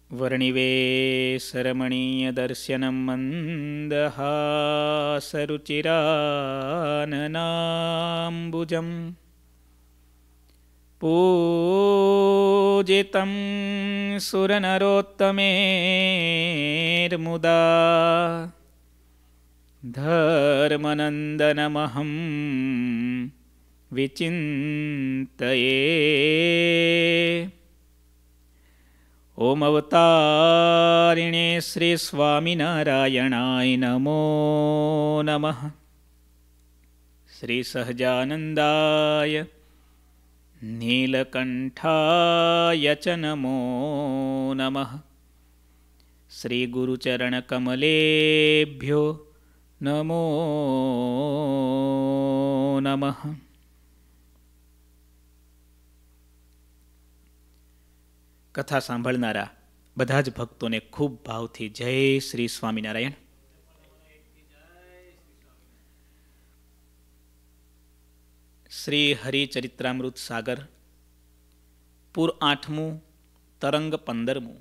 વર્ણિવેશરમણીયદર્શनं મन्दહાસરુचिराननाम्बुजं पूजितं सुरनरोत्तमेर्मुदा धर्मनन्दनमहं विचिन्तये। ओम अवतारिणे श्री स्वामिनारायणाय नमो नमः। श्री सहजानंदाय नीलकंठाय च नमो नमः। श्री गुरुचरणकमलेभ्यो नमो नमः। કથા સાંભળનારા બધા જ ભક્તોને ખૂબ ભાવથી જય શ્રી સ્વામિનારાયણ. શ્રી હરિચરિત્રામૃત સાગર પૂર 8મું તરંગ 15મું.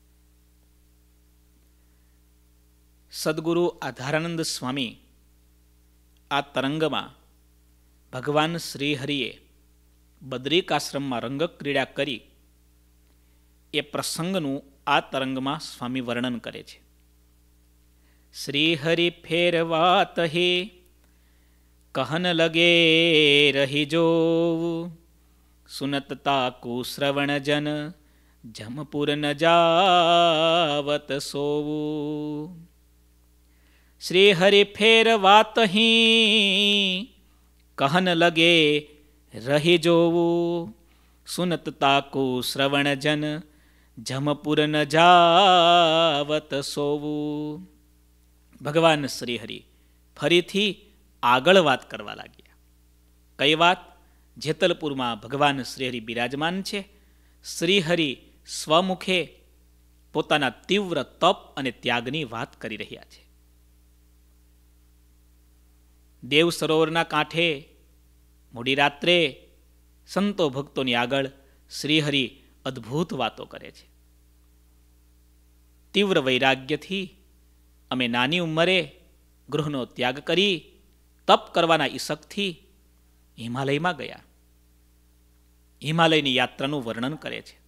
સદગુરુ આધારાનંદ સ્વામી આ તરંગમાં ભગવાન શ્રીહરિએ બદ્રિકાશ્રમમાં રંગક્રીડા કરી એ પ્રસંગનું આ તરંગમાં સ્વામી વર્ણન કરે છે. શ્રીહરિ ફેરવાત હે કહન લગે રહી જોવું, સુનત તાકુ શ્રવણ જન જમપુર ન જાવત સોવું. શ્રીહરિ ફેરવાત હી કહન લગે રહી જોવું, સુનત તાકુ શ્રવણ જન જમપુર ન જાવત સોવું. ભગવાન શ્રીહરિ ફરીથી આગળ વાત કરવા લાગ્યા. કઈ વાત? જેતલપુરમાં ભગવાન શ્રીહરિ બિરાજમાન છે. શ્રીહરિ સ્વમુખે પોતાના તીવ્ર તપ અને ત્યાગની વાત કરી રહ્યા છે. દેવ સરોવરના કાંઠે મોડી રાત્રે સંતો ભક્તોની આગળ શ્રીહરિ અદ્ભુત વાતો કરે છે. તીવ્ર વૈરાગ્યથી અમે નાની ઉંમરે ગૃહનો ત્યાગ કરી તપ કરવાના ઈશકથી હિમાલયમાં ગયા. હિમાલયની યાત્રાનું વર્ણન કરે છે.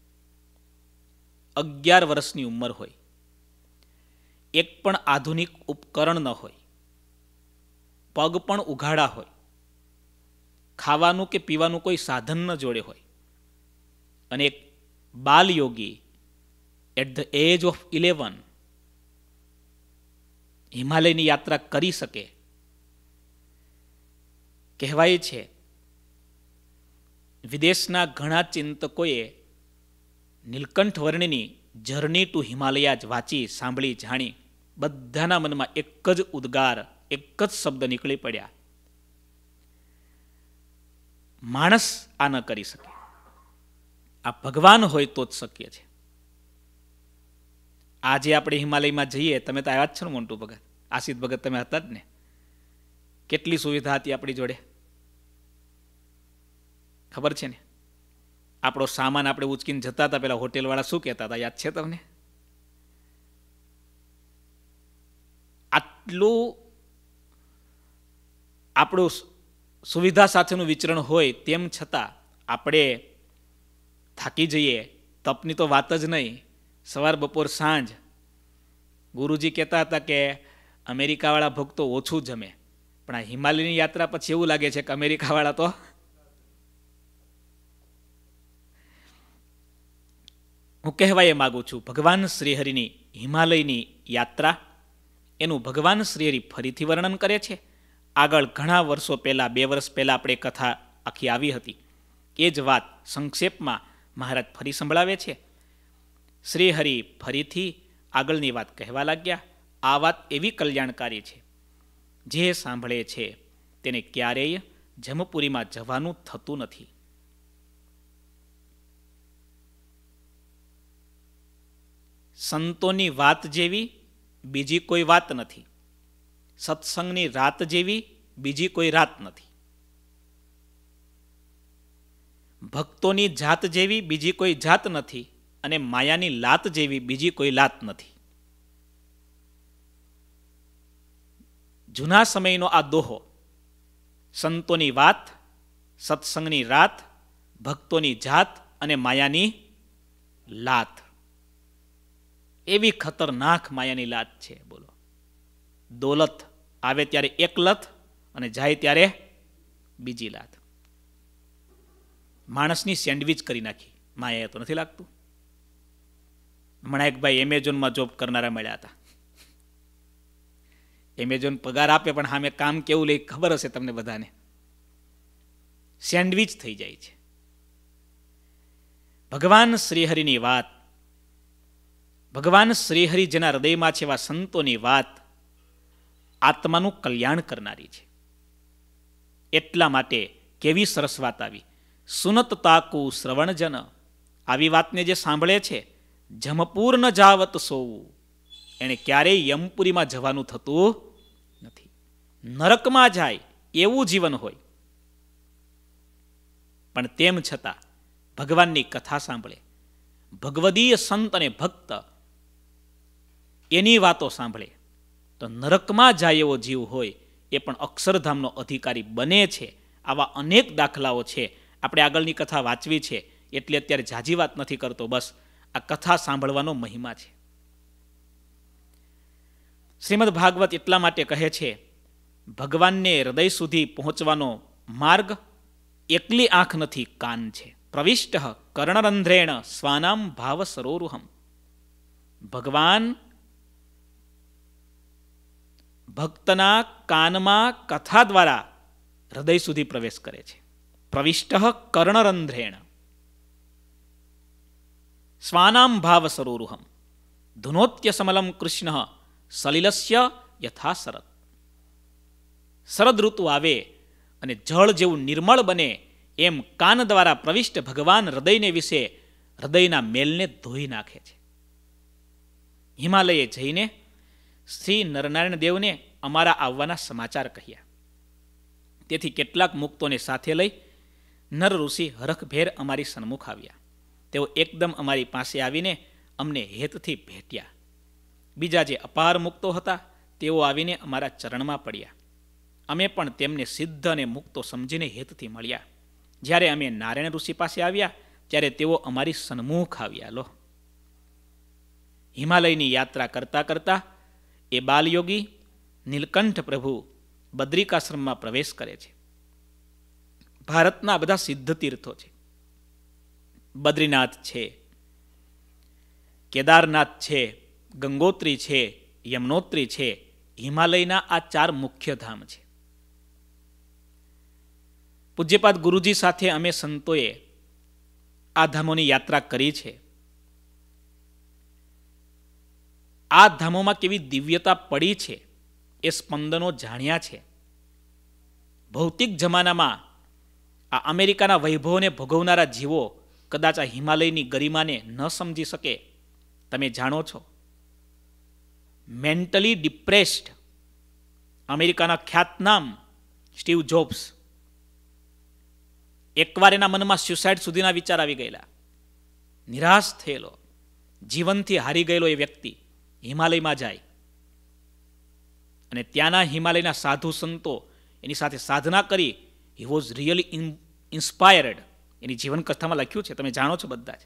11 વર્ષની ઉંમર હોય, એક પણ આધુનિક ઉપકરણ ન હોય, પગ પણ ઉઘાડા હોય, ખાવાનું કે પીવાનું કોઈ સાધન ન જોડે હોય, અને એક બાલયોગી એટ ધ એજ ઓફ 11 હિમાલયની યાત્રા કરી શકે. કહેવાય છે વિદેશના ઘણા ચિંતકોએ નીલકંઠ વર્ણિની જર્ની ટુ હિમાલયા જ વાંચી, સાંભળી, જાણી. બધાના મનમાં એક જ ઉદ્ગાર, એક જ શબ્દ નીકળી પડ્યા: માણસ આ ન કરી શકે, આ ભગવાન હોય તો જ શક્ય છે. આજે આપણે હિમાલયમાં જઈએ, તમે તો આવ્યા જ છો ને મોન્ટુ ભગત, આશિત ભગત તમે હતા જ ને. કેટલી સુવિધા હતી આપણી જોડે, ખબર છે ને? આપણો સામાન આપણે ઉચકીને જતા હતા, પેલા હોટેલવાળા શું કહેતા હતા, યાદ છે તમને? આટલું આપણું સુવિધા સાથેનું વિચરણ હોય તેમ છતાં આપણે થાકી જઈએ. તપની તો વાત જ નહીં, સવાર બપોર સાંજ. ગુરુજી કહેતા હતા કે અમેરિકાવાળા ભક્તો ઓછું જમે, પણ આ હિમાલયની યાત્રા પછી એવું લાગે છે કે અમેરિકાવાળા તો હું કહેવા એ માગું છું, ભગવાન શ્રીહરિની હિમાલયની યાત્રા એનું ભગવાન શ્રીહરિ ફરીથી વર્ણન કરે છે. આગળ ઘણા વર્ષો પહેલાં, 2 વર્ષ પહેલાં આપણે કથા આખી આવી હતી. એ જ વાત સંક્ષેપમાં મહારાજ ફરી સંભળાવે છે. શ્રીહરિ ફરીથી આગળની વાત કહેવા લાગ્યા. આ વાત એવી કલ્યાણકારી છે, જે સાંભળે છે તેને ક્યારેય જમપુરીમાં જવાનું થતું નથી. સંતોની વાત જેવી બીજી કોઈ વાત નથી. સત્સંગની રાત જેવી બીજી કોઈ રાત નથી. ભક્તોની જાત જેવી બીજી કોઈ જાત નથી. અને માયાની લાત જેવી બીજી કોઈ લાત નથી. જૂના સમયનો આ દોહો, સંતોની વાત, સત્સંગની રાત, ભક્તોની જાત અને માયાની લાત, એવી ખતરનાક માયાની લાત છે. બોલો, દોલત આવે ત્યારે એક લત અને જાય ત્યારે બીજી લાત. માણસની સેન્ડવિચ કરી નાખી માયાએ, તો નથી લાગતું? હમણાં એક ભાઈ એમેઝોનમાં જોબ કરનારા મળ્યા હતા. એમેઝોન પગાર આપે પણ સામે કામ કેવું લે ખબર હશે તમને બધાને. સેન્ડવિચ થઈ જાય છે. ભગવાન શ્રીહરિની વાત, ભગવાન શ્રીહરિ જેના હૃદયમાં છે એવા સંતોની વાત આત્માનું કલ્યાણ કરનારી છે. એટલા માટે કેવી સરસ વાત આવી, સુનત તાકુ શ્રવણજન. આવી વાતને જે સાંભળે છે, જમપૂર ન જાવત સોવું, એને ક્યારેય યમપુરીમાં જવાનું થતું નથી. નરકમાં જાય એવું જીવન હોય, પણ તેમ છતાં ભગવાનની કથા સાંભળે, ભગવદીય સંત અને ભક્ત એની વાતો સાંભળે, તો નરકમાં જાય એવો જીવ હોય એ પણ અક્ષરધામનો અધિકારી બને છે. આવા અનેક દાખલાઓ છે. આપણે આગળની કથા વાંચવી છે એટલે અત્યારે ઝાઝી વાત નથી કરતો, બસ આ કથા સાંભળવાનો મહિમા છે. શ્રીમદ ભાગવત એટલા માટે કહે છે, ભગવાનને હૃદય સુધી પહોંચવાનો માર્ગ એકલી આંખ નથી, કાન છે. પ્રવિષ્ટ કર્ણરંધ્રેણ સ્વાનામ ભાવ સરોરુહમ. ભગવાન ભક્તના કાનમાં કથા દ્વારા હૃદય સુધી પ્રવેશ કરે છે. પ્રવિષ્ટ કર્ણરંધ્રેણ સ્વાનામ ભાવ સરોરુહમ. ધુનોત્ય સમલમ કૃષ્ણ સલિલસ્ય યથા શરદ. શરદ ઋતુ આવે અને જળ જેવું નિર્મળ બને એમ કાન દ્વારા પ્રવિષ્ટ ભગવાન હૃદયને વિશે હૃદયના મેલને ધોઈ નાખે છે. હિમાલયે જઈને શ્રી નરનારાયણ દેવને અમારા આવવાના સમાચાર કહ્યા. તેથી કેટલાક મુક્તોને સાથે લઈ નર ઋષિ હરખભેર અમારી સન્મુખ આવ્યા. તેઓ એકદમ અમારી પાસે આવીને અમને હેતથી ભેટ્યા. બીજા જે અપાર મુક્તો હતા તેઓ આવીને અમારા ચરણમાં પડ્યા. અમે પણ તેમને સિદ્ધ અને મુક્તો સમજીને હેતથી મળ્યા. જ્યારે અમે નારાયણ ઋષિ પાસે આવ્યા ત્યારે તેઓ અમારી સન્મુખ આવ્યા. લો, હિમાલયની યાત્રા કરતા કરતા એ બાલયોગી નીલકંઠ પ્રભુ બદ્રિકાશ્રમમાં પ્રવેશ કરે છે. ભારતના બધા સિદ્ધ તીર્થો છે. બદ્રીનાથ છે, કેદારનાથ છે, ગંગોત્રી છે, યમનોત્રી છે. હિમાલયના આ 4 મુખ્ય ધામ છે. પૂજ્યપાદ ગુરુજી સાથે અમે સંતોએ આ ધામોની યાત્રા કરી છે. આ ધામોમાં કેવી દિવ્યતા પડી છે એ સ્પંદનો જાણ્યા છે. ભૌતિક જમાનામાં આ અમેરિકાના વૈભવને ભોગવનારા જીવો કદાચ આ હિમાલયની ગરિમાને ન સમજી શકે. તમે જાણો છો, મેન્ટલી ડિપ્રેસ્ડ અમેરિકાના ખ્યાતનામ સ્ટીવ જોબ્સ, એકવાર એના મનમાં સ્યુસાઇડ સુધીના વિચાર આવી ગયેલા. નિરાશ થયેલો, જીવનથી હારી ગયેલો એ વ્યક્તિ હિમાલયમાં જાય અને ત્યાંના હિમાલયના સાધુ સંતો એની સાથે સાધના કરી. He was really inspired. એની જીવન કથામાં લખ્યું છે, તમે જાણો છો બધા જ.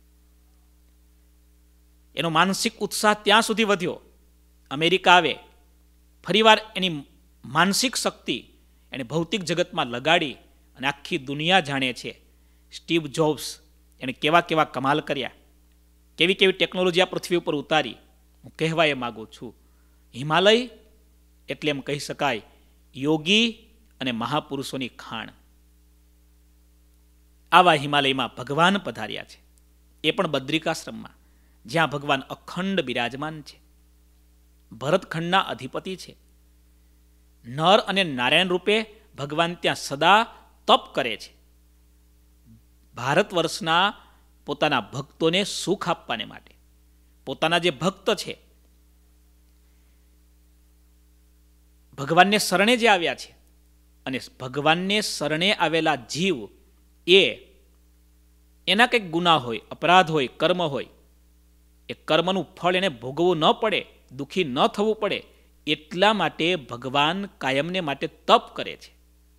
એનો માનસિક ઉત્સાહ ત્યાં સુધી વધ્યો, અમેરિકા આવે, ફરીવાર એની માનસિક શક્તિ એને ભૌતિક જગતમાં લગાડી અને આખી દુનિયા જાણે છે સ્ટીવ જોબ્સ એને કેવા કેવા કમાલ કર્યા, કેવી કેવી ટેકનોલોજી આ પૃથ્વી ઉપર ઉતારી. હું કહેવા એ માગું છું, હિમાલય એટલે એમ કહી શકાય યોગી અને મહાપુરુષોની ખાણ. આવા હિમાલયમાં ભગવાન પધાર્યા છે, એ પણ બદ્રિકાશ્રમમાં, જ્યાં ભગવાન અખંડ બિરાજમાન છે. ભરતખંડના અધિપતિ છે. નર અને નારાયણ રૂપે ભગવાન ત્યાં સદા તપ કરે છે, ભારત વર્ષના પોતાના ભક્તોને સુખ આપવાને માટે. પોતાના જે ભક્ત છે, ભગવાનને શરણે જે આવ્યા છે, અને ભગવાનને શરણે આવેલા જીવ એ એના કંઈક ગુના હોય, અપરાધ હોય, કર્મ હોય, એ કર્મનું ફળ એને ભોગવવું ન પડે, દુઃખી ન થવું પડે, એટલા માટે ભગવાન કાયમને માટે તપ કરે છે.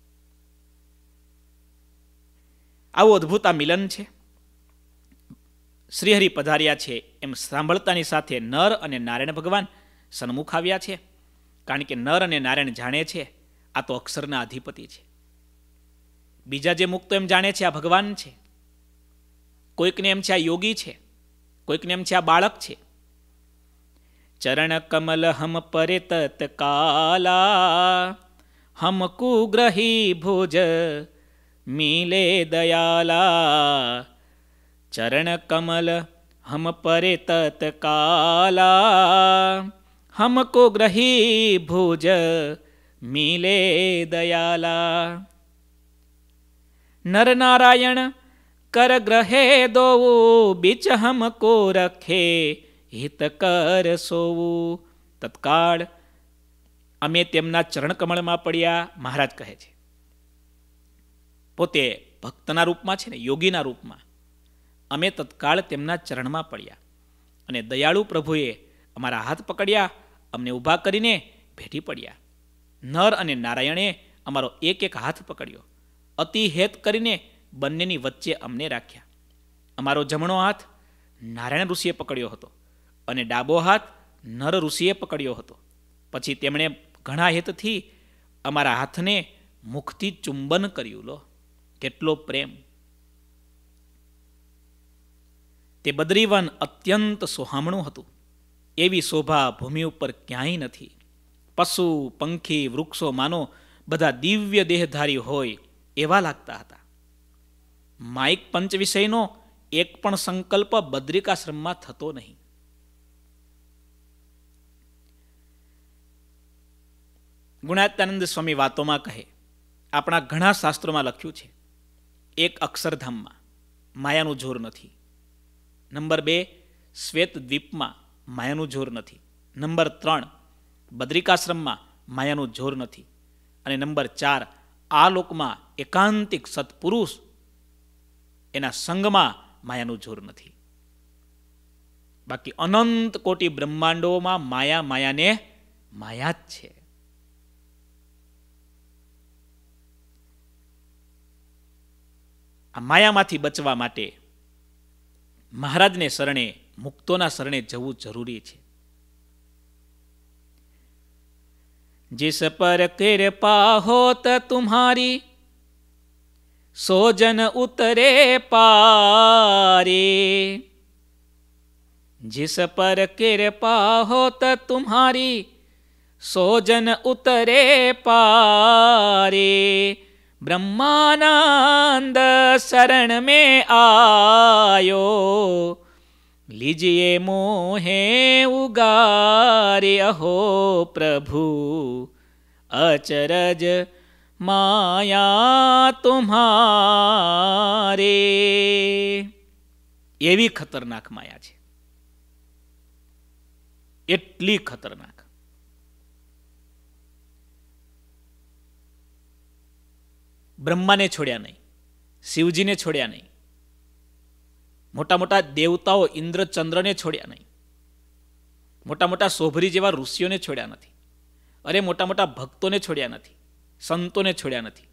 આવું અદ્ભુત આ મિલન છે. શ્રીહરિ પધાર્યા છે એમ સાંભળતાની સાથે નર અને નારાયણ ભગવાન સન્મુખ આવ્યા છે. કારણ કે નર અને નારાયણ જાણે છે આ તો અક્ષરના અધિપતિ છે. બીજા જે મુક્તો એમ જાણે છે આ ભગવાન છે. કોઈકને એમ છે આ યોગી છે, કોઈકને એમ છે આ બાળક છે. ચરણ કમલ હમ પરે તત્કાલા, હમ કુગ્રહી ભુજ મિલે દયાલા. ચરણ કમલ હમ પરે તત્કાલા, હમકો ગ્રહી ભુજ મિલે દયાલા. નર નારાયણ કર ગ્રહે દોવું, બીચ હમકો રખે હિત કર સોવું. તત્કાળ અમે તેમના ચરણ કમળમાં પડ્યા. મહારાજ કહે છે પોતે ભક્તના રૂપમાં છે ને, યોગીના રૂપમાં અમે તત્કાળ તેમના ચરણમાં પડ્યા અને દયાળુ પ્રભુએ અમારા હાથ પકડ્યા, અમને ઊભા કરીને ભેટી પડ્યા. નર અને નારાયણે અમારો એક એક હાથ પકડ્યો, અતિ હેત કરીને બંનેની વચ્ચે અમને રાખ્યા. અમારો જમણો હાથ નારાયણ ઋષિએ પકડ્યો હતો અને ડાબો હાથ નર ઋષિએ પકડ્યો હતો. પછી તેમણે ઘણા હેતથી અમારા હાથને મુખથી ચુંબન કર્યું. લો કેટલો પ્રેમ! તે બદ્રીવન અત્યંત સોહામણું હતું. એવી શોભા ભૂમિ ઉપર ક્યાંય નથી. પશુ પંખી વૃક્ષો માનો બધા દિવ્ય દેહધારી હોય એવા લાગતા હતા. માઇક પંચ વિષયનો એક પણ સંકલ્પ બદ્રિકાશ્રમમાં થતો નહીં. ગુણાત્યાનંદ સ્વામી વાતોમાં કહે, આપણા ઘણા શાસ્ત્રોમાં લખ્યું છે, એક અક્ષરધામમાં માયાનું જોર નથી. નંબર 2 શ્વેત દ્વીપમાં માયાનું જોર નથી. નંબર 3 બદ્રિકાશ્રમમાં માયાનું જોર નથી. અને નંબર 4 આ લોકમાં એકાંતિક સત્પુરુષ એના સંગમાં માયાનું જોર નથી. બાકી અનંત કોટી બ્રહ્માંડોમાં માયા માયાને માયા જ છે. આ માયામાંથી બચવા માટે મહારાજને શરણે, મુક્તોના શરણે જવું જરૂરી છે. जिस पर कृपा होत तुम्हारी, सोजन उतरे पारे. जिस पर कृपा होत तुम्हारी, सोजन उतरे पारे. ब्रह्मानंद शरण में आयो, लीजिए मोहे उगारे. अहो प्रभु अचरज माया तुम्हारे. એવી ખતરનાક માયા છે, એટલી ખતરનાક. બ્રહ્માને છોડ્યા નહીં, શિવજીને છોડ્યા નહીં, મોટા મોટા દેવતાઓ ઇન્દ્ર ચંદ્રને છોડ્યા નહીં, મોટા મોટા શોભરી જેવા ઋષિઓને છોડ્યા નથી, અરે મોટા મોટા ભક્તોને છોડ્યા નથી, સંતોને છોડ્યા નથી.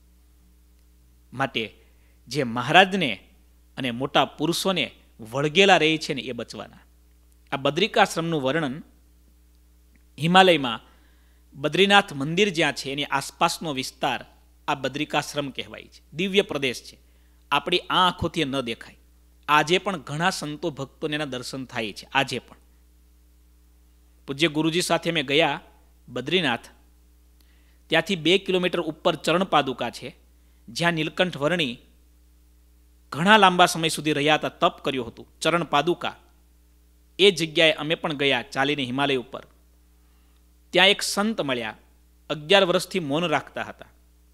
માટે જે મહારાજને અને મોટા પુરુષોને વળગેલા રહે છે ને એ બચવાના. આ બદ્રિકાશ્રમનું વર્ણન હિમાલયમાં બદ્રીનાથ મંદિર જ્યાં છે એની આસપાસનો વિસ્તાર આ બદ્રિકાશ્રમ કહેવાય છે. દિવ્ય પ્રદેશ છે, આપણી આ આંખોથી ન દેખાય. આજે પણ ઘણા સંતો ભક્તોને એના દર્શન થાય છે. આજે પણ પૂજ્ય ગુરુજી સાથે મેં ગયા બદ્રીનાથ, ત્યાંથી 2 કિલોમીટર ઉપર ચરણ પાદુકા છે, જ્યાં નીલકંઠ વર્ણી ઘણા લાંબા સમય સુધી રહ્યા હતા, તપ કર્યું હતું. ચરણ પાદુકા એ જગ્યાએ અમે પણ ગયા ચાલીને હિમાલય ઉપર. ત્યાં એક સંત મળ્યા, 11 વર્ષથી મૌન રાખતા હતા.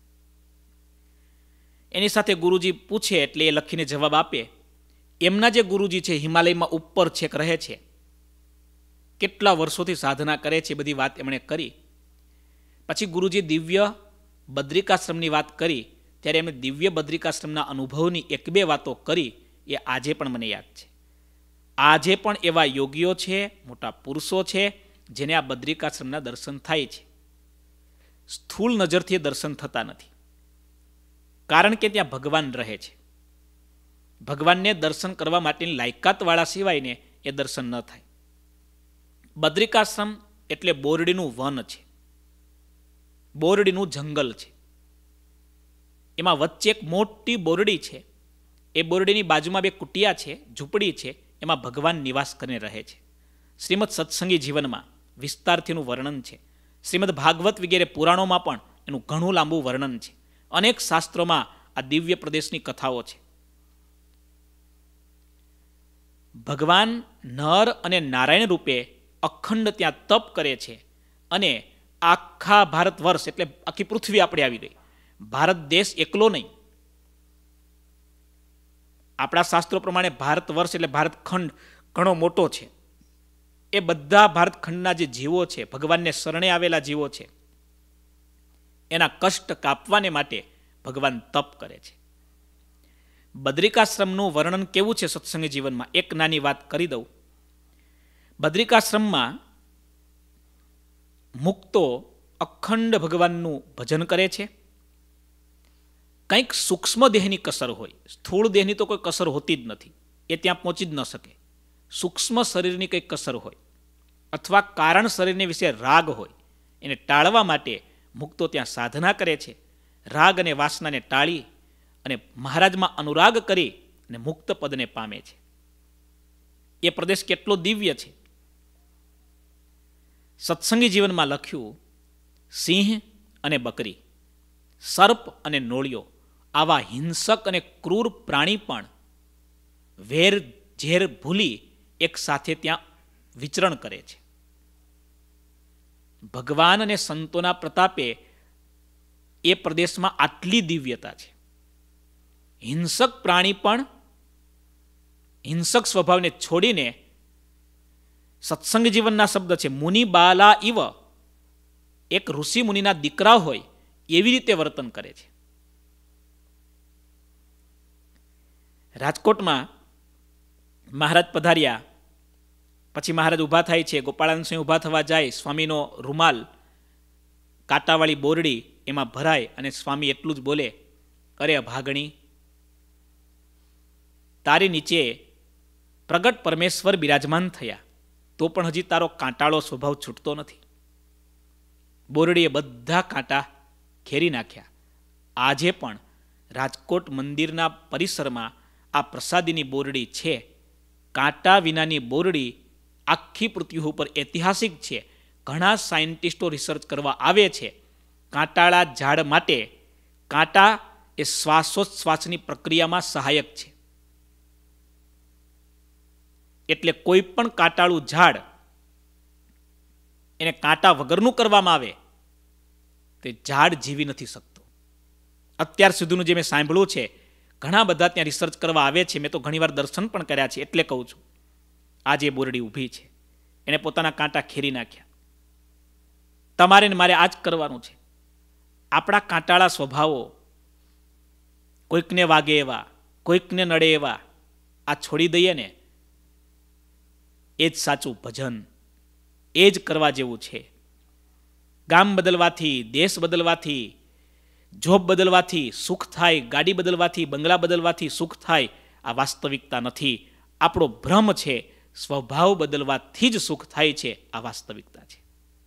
એની સાથે ગુરુજી પૂછે એટલે એ લખીને જવાબ આપે. એમના જે ગુરુજી છે હિમાલયમાં ઉપર છેક રહે છે, કેટલા વર્ષોથી સાધના કરે છે, બધી વાત એમણે કરી. પછી ગુરુજી દિવ્ય બદ્રિકાશ્રમની વાત કરી ત્યારે એમણે દિવ્ય બદ્રિકાશ્રમના અનુભવની 1-2 વાતો કરી એ આજે પણ મને યાદ છે. આજે પણ એવા યોગીઓ છે, મોટા પુરુષો છે, જેને આ બદ્રિકાશ્રમના દર્શન થાય છે. સ્થૂળ નજરથી દર્શન થતા નથી, કારણ કે ત્યાં ભગવાન રહે છે. ભગવાનને દર્શન કરવા માટેની લાયકાતવાળા સિવાયને એ દર્શન ન થાય. બદ્રિકાશ્રમ એટલે બોરડીનું વન છે, બોરડીનું જંગલ છે. એમાં વચ્ચે એક મોટી બોરડી છે. એ બોરડીની બાજુમાં બે કુટિયા છે, ઝૂંપડી છે. એમાં ભગવાન નિવાસ કરીને રહે છે. શ્રીમદ સત્સંગી જીવનમાં વિસ્તારથીનું વર્ણન છે. શ્રીમદ ભાગવત વગેરે પુરાણોમાં પણ એનું ઘણું લાંબુ વર્ણન છે. અનેક શાસ્ત્રોમાં આ દિવ્ય પ્રદેશની કથાઓ છે. ભગવાન નર અને નારાયણ રૂપે અખંડ ત્યાં તપ કરે છે. અને આખા ભારત વર્ષ એટલે આખી પૃથ્વી આપણે આવી ગઈ. ભારત દેશ એકલો નહીં. આપણા શાસ્ત્રો પ્રમાણે ભારત વર્ષ એટલે ભારત ખંડ ઘણો મોટો છે. એ બધા ભારતખંડના જે જીવો છે, ભગવાનને શરણે આવેલા જીવો છે, એના કષ્ટ કાપવાને માટે ભગવાન તપ કરે છે. બદ્રિકાશ્રમનું વર્ણન કેવું છે સત્સંગી જીવનમાં, એક નાની વાત કરી દઉં. બદ્રિકાશ્રમમાં મુક્તો અખંડ ભગવાનનું ભજન કરે છે. કંઈક સૂક્ષ્મ દેહની કસર હોય, સ્થૂળ દેહની તો કોઈ કસર હોતી જ નથી, એ ત્યાં પહોંચી જ ન શકે. સૂક્ષ્મ શરીરની કંઈક કસર હોય અથવા કારણ શરીરને વિશે રાગ હોય, એને ટાળવા માટે મુક્તો ત્યાં સાધના કરે છે. રાગ અને વાસનાને ટાળી અને મહારાજમાં અનુરાગ કરી અને મુક્ત પદને પામે છે. એ પ્રદેશ કેટલો દિવ્ય છે. સત્સંગી જીવનમાં લખ્યું, સિંહ અને બકરી, સર્પ અને નોળિયો, આવા હિંસક અને ક્રૂર પ્રાણી પણ વેર ઝેર ભૂલી એક સાથે ત્યાં વિચરણ કરે છે. ભગવાન અને સંતોના પ્રતાપે એ પ્રદેશમાં આટલી દિવ્યતા છે. હિંસક પ્રાણી પણ હિંસક સ્વભાવને છોડીને, સત્સંગ જીવનના શબ્દ છે, મુનિ બાલા ઇવ, એક ઋષિ મુનિના દીકરા હોય એવી રીતે વર્તન કરે છે. રાજકોટમાં મહારાજ પધાર્યા પછી મહારાજ ઊભા થાય છે. ગોપાળાનંદ સ્વામી ઊભા થવા જાય, સ્વામીનો રૂમાલ કાંટાવાળી બોરડી એમાં ભરાય અને સ્વામી એટલું જ બોલે, અરે અભાગણી, તારી નીચે પ્રગટ પરમેશ્વર બિરાજમાન થયા, તો પણ હજી તારો કાંટાળો સ્વભાવ છૂટતો નથી. બોરડીએ બધા કાંટા ખેરી નાખ્યા. આજે પણ રાજકોટ મંદિરના પરિસરમાં આ પ્રસાદીની બોરડી છે. કાંટા વિનાની બોરડી આખી પૃથ્વી ઉપર ઐતિહાસિક છે. ઘણા સાયન્ટિસ્ટો રિસર્ચ કરવા આવે છે. કાંટાળા ઝાડ માટે કાંટા એ શ્વાસોચ્છ્વાસની પ્રક્રિયામાં સહાયક છે. એટલે કોઈ પણ કાંટાળું ઝાડ એને કાંટા વગરનું કરવામાં આવે તે ઝાડ જીવી નથી શકતું. અત્યાર સુધીનું જે મેં સાંભળ્યું છે, ઘણા બધા ત્યાં રિસર્ચ કરવા આવે છે. મેં તો ઘણીવાર દર્શન પણ કર્યા છે, એટલે કહું છું. આજે બોરડી ઊભી છે, એને પોતાના કાંટા ખેરી નાખ્યા. તમારે ને મારે આ જ કરવાનું છે. આપણા કાંટાળા સ્વભાવો, કોઈકને વાગે એવા, કોઈકને નડે એવા, આ છોડી દઈએ ને, એ જ સાચું ભજન, એ જ કરવા જેવું છે. ગામ બદલવાથી, દેશ બદલવાથી, જોબ બદલવાથી સુખ થાય, ગાડી બદલવાથી, બંગલા બદલવાથી સુખ થાય, આ વાસ્તવિકતા નથી. આપણો ભ્રમ છે. સ્વભાવ બદલવાથી જ સુખ થાય છે, આ વાસ્તવિકતા છે.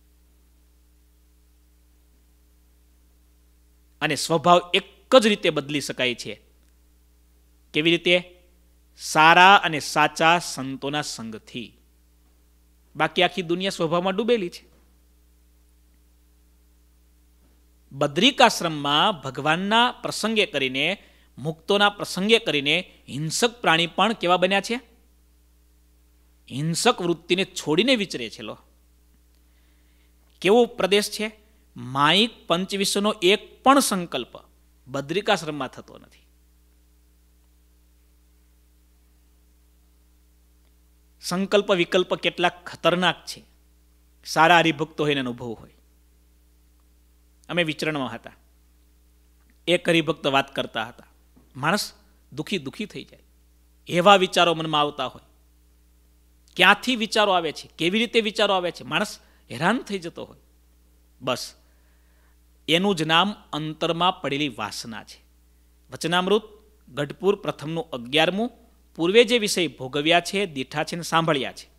અને સ્વભાવ એક જ રીતે બદલી શકાય છે. કેવી રીતે? સારા અને સાચા સંતોના સંગથી. બાકી આખી દુનિયા સ્વભાવમાં ડૂબેલી છે. બદ્રિકાશ્રમમાં ભગવાનના પ્રસંગે કરીને, મુક્તોના પ્રસંગે કરીને હિંસક પ્રાણી પણ કેવા બન્યા છે? હિંસક વૃત્તિને છોડીને વિચરે છે. લો, કેવો પ્રદેશ છે! માયિક પંચવિશ્વનો એક પણ સંકલ્પ બદ્રિકાશ્રમમાં થતો નથી. સંકલ્પ વિકલ્પ કેટલા ખતરનાક છે. સારા હરિભક્તો હોય ને અનુભવ હોય. અમે વિચરણમાં હતા. એક હરિભક્ત વાત કરતા હતા. માણસ દુખી થઈ જાય. એવા વિચારો મનમાં આવતા હોય. ક્યાંથી વિચારો આવે છે, કેવી રીતે વિચારો આવે છે, માણસ હેરાન થઈ જતો હોય. બસ એનું જ નામ અંતરમાં પડેલી વાસના છે. વચનામૃત ગઢપુર પ્રથમનું 11મું, પૂર્વે જે વિષય ભોગવ્યા છે, દીઠા છે ને સાંભળ્યા છે,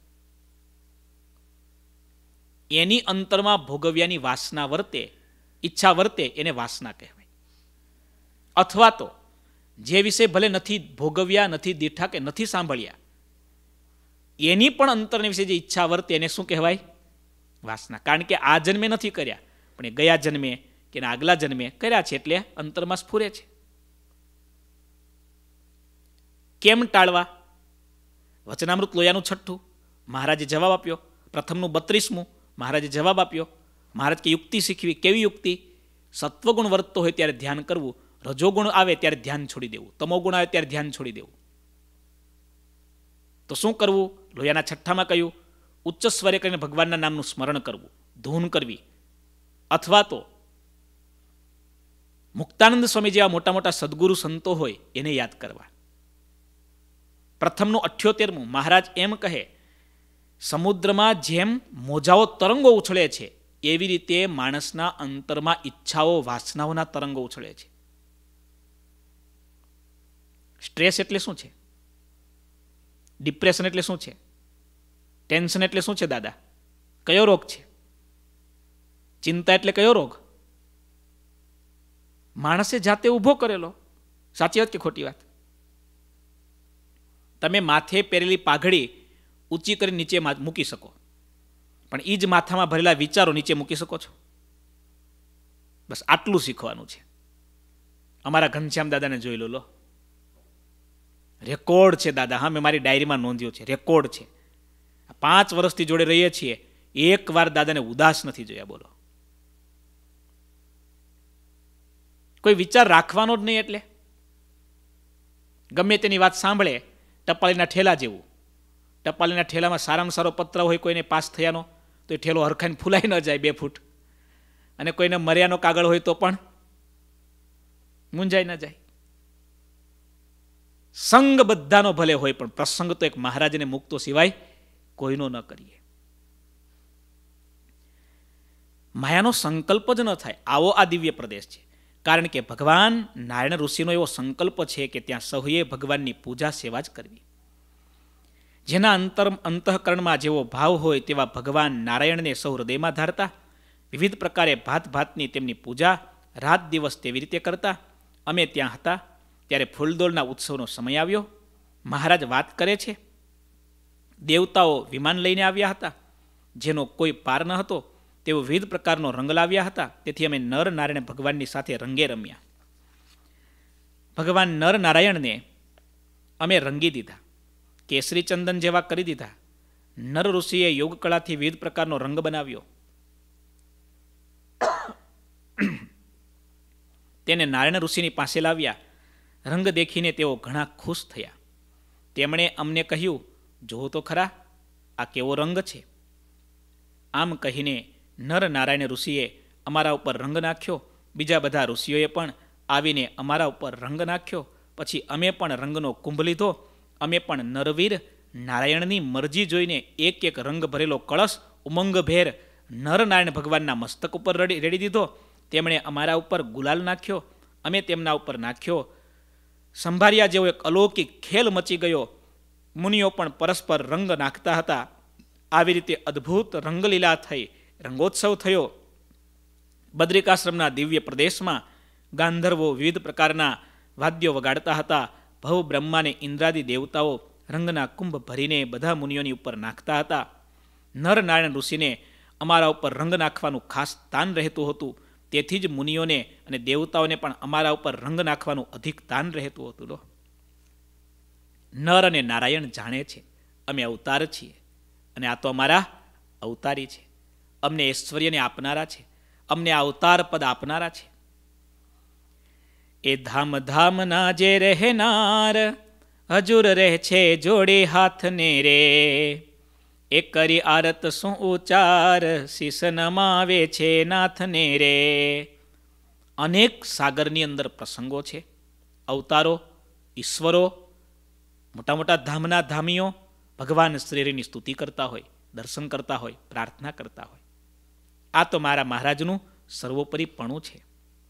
એની અંતરમાં ભોગવ્યાની વાસના વર્તે, ઈચ્છા વર્તે, એને વાસના કહેવાય. અથવા તો જે વિષય ભલે નથી ભોગવ્યા, નથી દીઠા કે નથી સાંભળ્યા, એની પણ અંતરની વિશે જે ઈચ્છા વર્તે એને શું કહેવાય? વાસના. કારણ કે આ જન્મે નથી કર્યા, પણ એ ગયા જન્મે કે આગલા જન્મે કર્યા છે, એટલે અંતરમાં સ્ફુરે છે. કેમ ટાળવા? વચનામૃત લોયાનું 6ઠું મહારાજે જવાબ આપ્યો. પ્રથમનું 32મું મહારાજે જવાબ આપ્યો. મહારાજ કે યુક્તિ શીખવી. કેવી યુક્તિ? સત્વગુણ વર્તતો હોય ત્યારે ધ્યાન કરવું, રજોગુણ આવે ત્યારે ધ્યાન છોડી દેવું, તમોગુણ આવે ત્યારે ધ્યાન છોડી દેવું. તો શું કરવું? લોયાના 6ઠ્ઠામાં કહ્યું, ઉચ્ચ સ્વરે કરીને ભગવાનના નામનું સ્મરણ કરવું, ધૂન કરવી, અથવા તો મુક્તાનંદ સ્વામી જેવા મોટા મોટા સદગુરુ સંતો હોય એને યાદ કરવા. પ્રથમનું 78મું મહારાજ એમ કહે, સમુદ્રમાં જેમ મોજાઓ તરંગો ઉછળે છે, એવી રીતે માણસના અંતરમાં ઈચ્છાઓ, વાસનાઓના તરંગો ઉછળે છે. સ્ટ્રેસ એટલે શું છે? ડિપ્રેશન એટલે શું છે? ટેન્શન એટલે શું છે દાદા? કયો રોગ છે? ચિંતા એટલે કયો રોગ? માણસે જાતે ઊભો કરેલો. સાચી વાત કે ખોટી વાત? તમે માથે પહેરેલી પાઘડી ઊંચી કરી નીચે મૂકી શકો, પણ એ જ માથામાં ભરેલા વિચારો નીચે મૂકી શકો છો? બસ આટલું શીખવાનું છે. અમારા ઘનશ્યામ દાદાને જોઈ લો. રેકોર્ડ છે દાદા. હા, મેં મારી ડાયરીમાં નોંધ્યું છે, રેકોર્ડ છે. 5 વર્ષથી જોડે રહીએ છીએ, એક વાર દાદાને ઉદાસ નથી જોયા. બોલો. કોઈ વિચાર રાખવાનો જ નહીં. એટલે ગમે તેની વાત સાંભળે, ટપાલીના ઠેલા જેવું. ટપાલીના ઠેલામાં સારામાં સારો પત્ર હોય કોઈને પાસ થયાનો, તો એ ઠેલો હરખાઈને ફૂલાઈ ન જાય 2 ફૂટ, અને કોઈને મર્યાનો કાગળ હોય તો પણ મૂંઝાઈ ન જાય. સંગ બધાનો ભલે હોય, પણ પ્રસંગ તો એક મહારાજને મૂકતો સિવાય કોઈનો ન કરીએ. માયાનો સંકલ્પ જ ન થાય, આવો આ દિવ્ય પ્રદેશ છે. કારણ કે ભગવાન નારાયણ ઋષિનો એવો સંકલ્પ છે કે ત્યાં સહુએ ભગવાનની પૂજા સેવા જ કરવી. જેના અંતઃકરણમાં જેવો ભાવ હોય તેવા ભગવાન નારાયણને સૌ હૃદયમાં ધારતા, વિવિધ પ્રકારે ભાત ભાતની તેમની પૂજા રાત દિવસ તેવી રીતે કરતા. અમે ત્યાં હતા ત્યારે ફૂલદોલના ઉત્સવનો સમય આવ્યો. મહારાજ વાત કરે છે, દેવતાઓ વિમાન લઈને આવ્યા હતા, જેનો કોઈ પાર ન હતો. તેઓ વિવિધ પ્રકારનો રંગ લાવ્યા હતા. તેથી અમે નર નારાયણ ભગવાનની સાથે રંગે રમ્યા. ભગવાન નર નારાયણને અમે રંગી દીધા, કેસરી ચંદન જેવા કરી દીધા. નર ઋષિએ યોગ કળાથી વિવિધ પ્રકારનો રંગ બનાવ્યો. તેને નારાયણ ઋષિની પાસે લાવ્યા. રંગ દેખીને તેઓ ઘણા ખુશ થયા. તેમણે અમને કહ્યું, જુઓ તો ખરા, આ કેવો રંગ છે. આમ કહીને નર નારાયણ ઋષિએ અમારા ઉપર રંગ નાખ્યો. બીજા બધા ઋષિઓએ પણ આવીને અમારા ઉપર રંગ નાખ્યો. પછી અમે પણ રંગનો કુંભ લીધો. અમે પણ નરવીર નારાયણની મરજી જોઈને એક એક રંગ ભરેલો કળશ ઉમંગભેર નર નારાયણ ભગવાનના મસ્તક ઉપર રેડી દીધો. તેમણે અમારા ઉપર ગુલાલ નાખ્યો, અમે તેમના ઉપર નાખ્યો. સંભાર્યા જેવો એક અલૌકિક ખેલ મચી ગયો. મુનિઓ પણ પરસ્પર રંગ નાખતા હતા. આવી રીતે અદ્ભુત રંગલીલા થઈ, રંગોત્સવ થયો. બદ્રિકાશ્રમના દિવ્ય પ્રદેશમાં ગાંધર્વો વિવિધ પ્રકારના વાદ્યો વગાડતા હતા. ભવ બ્રહ્માને ઇન્દ્રાદિ દેવતાઓ રંગના કુંભ ભરીને બધા મુનિઓની ઉપર નાખતા હતા. નર નારાયણ ઋષિને અમારા ઉપર રંગ નાખવાનું ખાસ તાન રહેતું હતું. તેથી જ મુનિઓને અને દેવતાઓને પણ અમારા ઉપર રંગ નાખવાનું અધિક તાન રહેતું હતું. નર અને નારાયણ જાણે છે અમે અવતાર છીએ, અને આ તો અમારા અવતારી છે. અમને ઐશ્વર્યને આપનારા છે, અમને આ અવતાર પદ આપનારા છે. એ ધામ ધામના જે રહેનાર હજુર રહે છે જોડે હાથને રે. એ કરી આરત શું ઉચાર શીશ નમાવે છે નાથને રે. અનેક સાગરની અંદર પ્રસંગો છે, અવતારો, ઈશ્વરો, મોટા મોટા ધામના ધામીઓ ભગવાન શ્રીહરિની સ્તુતિ કરતા હોય, દર્શન કરતા હોય, પ્રાર્થના કરતા હોય. આ તો મારા મહારાજનું સર્વોપરીપણું છે.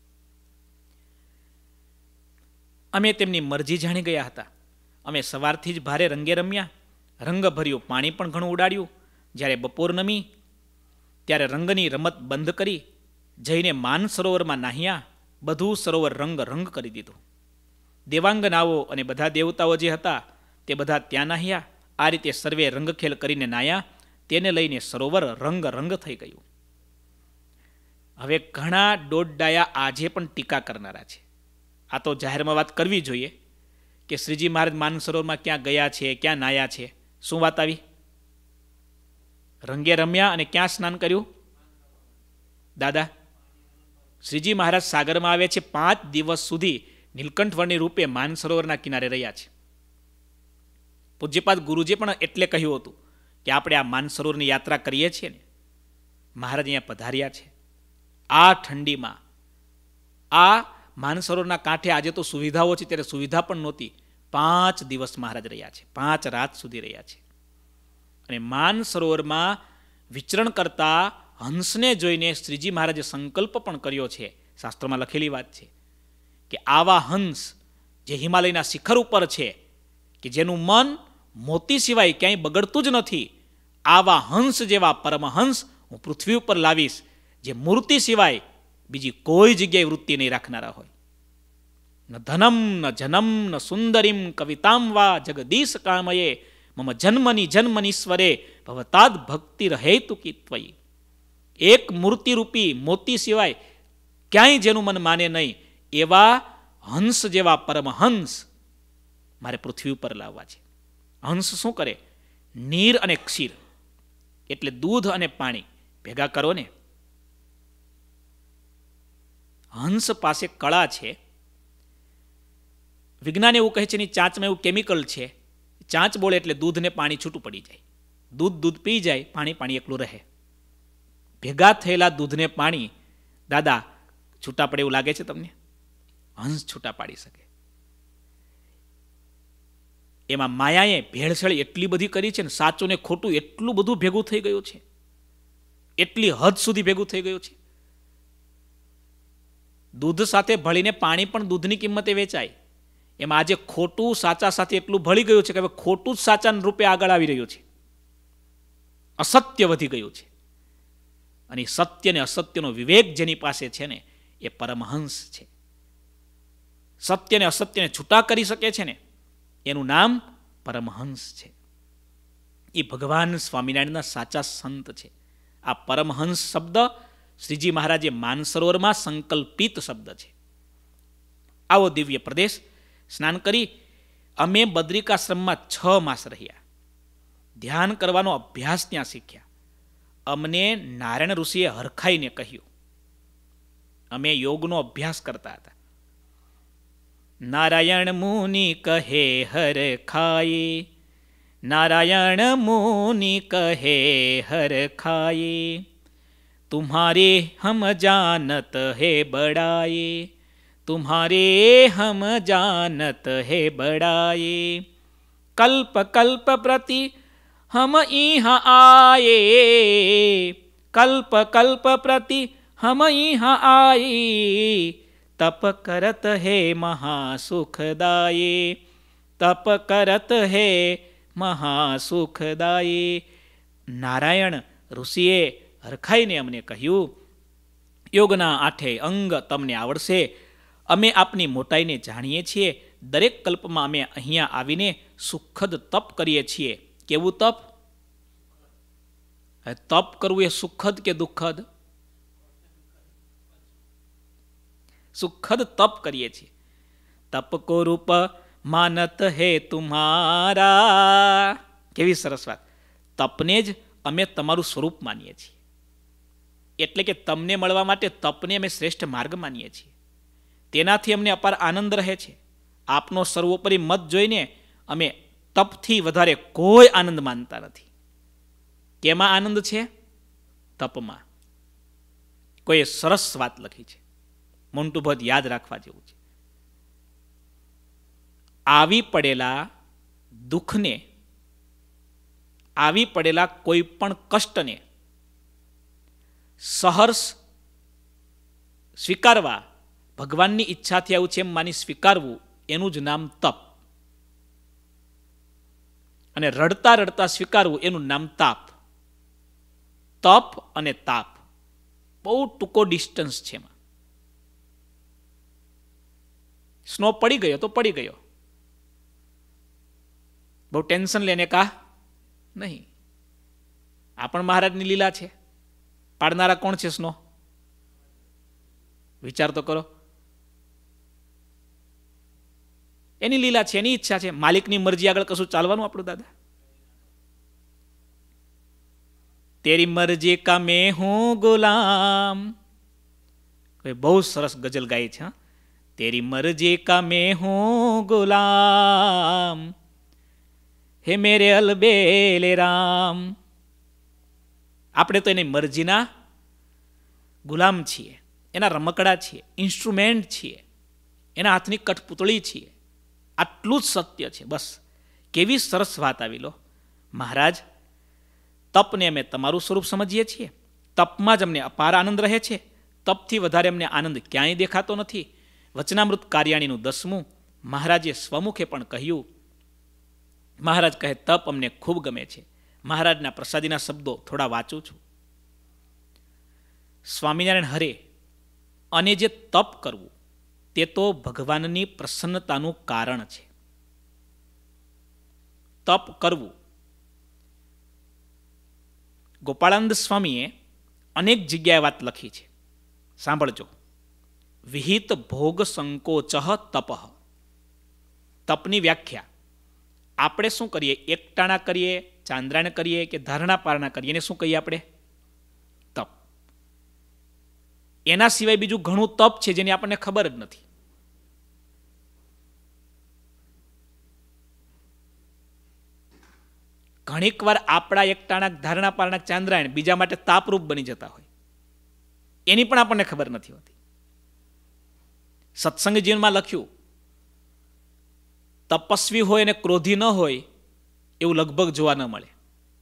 અમે તેમની મરજી જાણી ગયા હતા. અમે સવારથી જ ભારે રંગે રમ્યા, રંગભર્યું પાણી પણ ઘણું ઉડાડ્યું. જ્યારે બપોર નમી ત્યારે રંગની રમત બંધ કરી જઈને માન સરોવરમાં નાહ્યા. બધું સરોવર રંગ કરી દીધું. દેવાંગનાઓ અને બધા દેવતાઓ જે હતા તે બધા ત્યાં નાહ્યા. આ રીતે સર્વે રંગખેલ કરીને નાહ્યા. તેને લઈને સરોવર રંગ થઈ ગયું. હવે ઘણા દોડડાયા આજે પણ ટીકા કરનારા છે. આ તો જાહેરમાં વાત કરવી જોઈએ કે શ્રીજી મહારાજ માનસરોવરમાં ક્યાં ગયા છે, ક્યાં નાયા છે. શું વાત આવી? રંગે રમ્યા અને ક્યાં સ્નાન કર્યું? દાદા, શ્રીજી મહારાજ સાગરમાં આવ્યા છે. 5 દિવસ સુધી નીલકંઠવર્ણી રૂપે માનસરોવરના કિનારે રહ્યા છે. પૂજ્યપાદ ગુરુજી પણ એટલે કહ્યું હતું કે આપણે આ માનસરોવરની યાત્રા કરીએ છીએ ને, મહારાજ અહીંયા પધાર્યા છે. આ ઠંડીમાં આ માનસરોવરના કાંઠે આજે તો સુવિધાઓ છે, ત્યારે સુવિધા પણ નહોતી. 5 દિવસ મહારાજ રહ્યા છે, 5 રાત સુધી રહ્યા છે. અને માનસરોવરમાં વિચરણ કરતા હંસને જોઈને શ્રીજી મહારાજે સંકલ્પ પણ કર્યો છે. શાસ્ત્રોમાં લખેલી વાત છે કે આવા હંસ જે હિમાલયના શિખર ઉપર છે, કે જેનું મન મોતી સિવાય ક્યાંય બગડતું જ નથી, આવા હંસ જેવા પરમહંસ હું પૃથ્વી ઉપર લાવીશ, જે મૂર્તિ સિવાય બીજી કોઈ જગ્યાએ વૃત્તિ નહીં રાખનારા હોય. ન ધનમ ન જનમ ન સુંદરીમ કવિતામ વા જગદીશ કામયે મમ જન્મનીશ્વરે ભવતાદ ભક્તિ રહેતુ કિત્વયી. એક મૂર્તિરૂપી મોતી સિવાય ક્યાંય જેનું મન માને નહીં, એવા હંસ જેવા પરમહંસ મારે પૃથ્વી ઉપર લાવવા છે. હંસ શું કરે? નીર અને ક્ષીર એટલે દૂધ અને પાણી ભેગા કરો ને. હંસ પાસે કળા છે. વિજ્ઞાન એવું કહે છે ની ચાંચમાં એવું કેમિકલ છે, ચાંચ બોલે એટલે દૂધ ને પાણી છૂટું પડી જાય. દૂધ પી જાય, પાણી એકલું રહે. ભેગા થયેલા દૂધને પાણી દાદા છૂટા પડે એવું લાગે છે તમને? હંસ છૂટા પાડી શકે. એમાં માયાએ ભેળસેળ એટલી બધી કરી છે ને, સાચું ને ખોટું એટલું બધું ભેગું થઈ ગયું છે, એટલી હદ સુધી ભેગું થઈ ગયું છે. દૂધ સાથે ભળીને પાણી પણ દૂધની કિંમતે વેચાય. એમાં આજે ખોટું સાચા સાથે એટલું ભળી ગયું છે કે હવે ખોટું જ સાચા રૂપે આગળ આવી રહ્યું છે. અસત્ય વધી ગયું છે. અને સત્ય ને અસત્યનો વિવેક જેની પાસે છે ને, એ પરમહંસ છે. સત્ય ને અસત્યને છૂટા કરી શકે છે ને, એનું નામ પરમહંસ છે. એ ભગવાન સ્વામિનારાયણના સાચા સંત છે. આ પરમહંસ શબ્દ શ્રીજી મહારાજે માનસરોવરમાં સંકલ્પિત શબ્દ છે. આવો દિવ્ય પ્રદેશ સ્નાન કરી અમે બદ્રિકાશ્રમમાં 6 માસ રહ્યા. ધ્યાન કરવાનો અભ્યાસ ત્યાં શીખ્યા. અમને નારાયણ ઋષિએ હરખાઈને કહ્યું. અમે યોગનો અભ્યાસ કરતા હતા. નારાયણ મુનિ કહે હરખાઈ, નારાયણ મુનિ કહે હરખાઈ, તુમ્હારે હમ જાનત હે બડાઈ, તુમ્હારે હમ જાનત હે બડાઈ, કલ્પ કલ્પ પ્રતિ હમ ઈહા આયે, કલ્પ કલ્પ પ્રતિ હમ ઈહા આયે, તપ કરત હે મહાસુખદાયે, તપ કરત હે મહાસુખદાયે. નારાયણ ઋષિએ હરખાઈને અમને કહ્યું, યોગના 8 અંગ તમને આવડશે. અમે આપની મોટાઈને જાણીએ છીએ. દરેક કલ્પમાં અમે અહીંયા આવીને સુખદ તપ કરીએ છીએ. કેવું તપ? તપ કરવું એ સુખદ કે દુઃખદ? સુખદ તપ કરીએ છીએ. તપ કો રૂપ માનત હે તુમ્હારા. કેવી સરસ વાત. તપને જ અમે તમારું સ્વરૂપ માનીએ છીએ. એટલે કે તમને મળવા માટે તપને અમે શ્રેષ્ઠ માર્ગ માનીએ છીએ. તેનાથી અમને અપાર આનંદ રહે છે. આપનો સર્વોપરી મત જોઈને અમે તપથી વધારે કોઈ આનંદ માનતા નથી. કેમાં આનંદ છે? તપમાં. કોઈએ સરસ વાત લખી છે, મોન્ટુ યાદ રાખવા જેવું છે. આવી પડેલા દુઃખને, આવી પડેલા કોઈ પણ કષ્ટને સહર્ષ સ્વીકારવા, ભગવાનની ઈચ્છાથી આવું છે એમ માની સ્વીકારવું, એનું જ નામ તપ. અને રડતા રડતા સ્વીકારવું એનું નામ તાપ. તપ અને તાપ બહુ ટૂંકો ડિસ્ટન્સ છે એમાં. સ્નો પડી ગયો તો પડી ગયો, બહુ ટેન્શન લેને કા નહીં. આ પણ મહારાજની લીલા છે. પાડનારા કોણ છે સ્નો? વિચાર તો કરો. એની લીલા છે, એની ઈચ્છા છે. માલિકની મરજી આગળ કશું ચાલવાનું આપણું દાદા? તેરી મરજી કા મેં હું ગુલામ. બહુ સરસ ગઝલ ગાઈ છે. તેરી મરજી કા મેં હું ગુલામ, હે મેરે અલબેલે રામ. આપણે તો એની મરજીના ગુલામ છીએ, એના રમકડા છીએ, ઇન્સ્ટ્રુમેન્ટ છીએ, એના હાથની કઠપૂતળી છીએ. આટલું જ સત્ય છે. બસ કેવી સરસ વાત આવી લો. મહારાજ, તપને અમે તમારું સ્વરૂપ સમજીએ છીએ. તપમાં જ અમને અપાર આનંદ રહે છે. તપથી વધારે અમને આનંદ ક્યાંય દેખાતો નથી. વચનામૃત કાર્યાણીનું 10મું મહારાજે સ્વમુખે પણ કહ્યું. મહારાજ કહે તપ અમને ખૂબ ગમે છે. મહારાજના પ્રસાદીના શબ્દો થોડા વાંચું છું. સ્વામિનારાયણ હરે, અને જે તપ કરવું તે તો ભગવાનની પ્રસન્નતાનું કારણ છે. તપ કરવું. ગોપાળાનંદ સ્વામીએ અનેક જગ્યાએ વાત લખી છે, સાંભળજો. વિહિત ભોગ સંકોચ તપ. તપની વ્યાખ્યા આપણે શું કરીએ? એકટાણા કરીએ, ચાંદ્રાયણ કરીએ કે ધારણા પારણા કરીએ, એને શું કહીએ આપણે? તપ. એના સિવાય બીજું ઘણું તપ છે જેની આપણને ખબર જ નથી. ઘણીક વાર આપણા એકટાણા, ધારણા પારણા, ચાંદ્રાયણ બીજા માટે તાપરૂપ બની જતા હોય, એની પણ આપણને ખબર નથી હોતી. સત્સંગ જીવનમાં લખ્યું, તપસ્વી હોય અને ક્રોધી ન હોય એવું લગભગ જોવા ન મળે.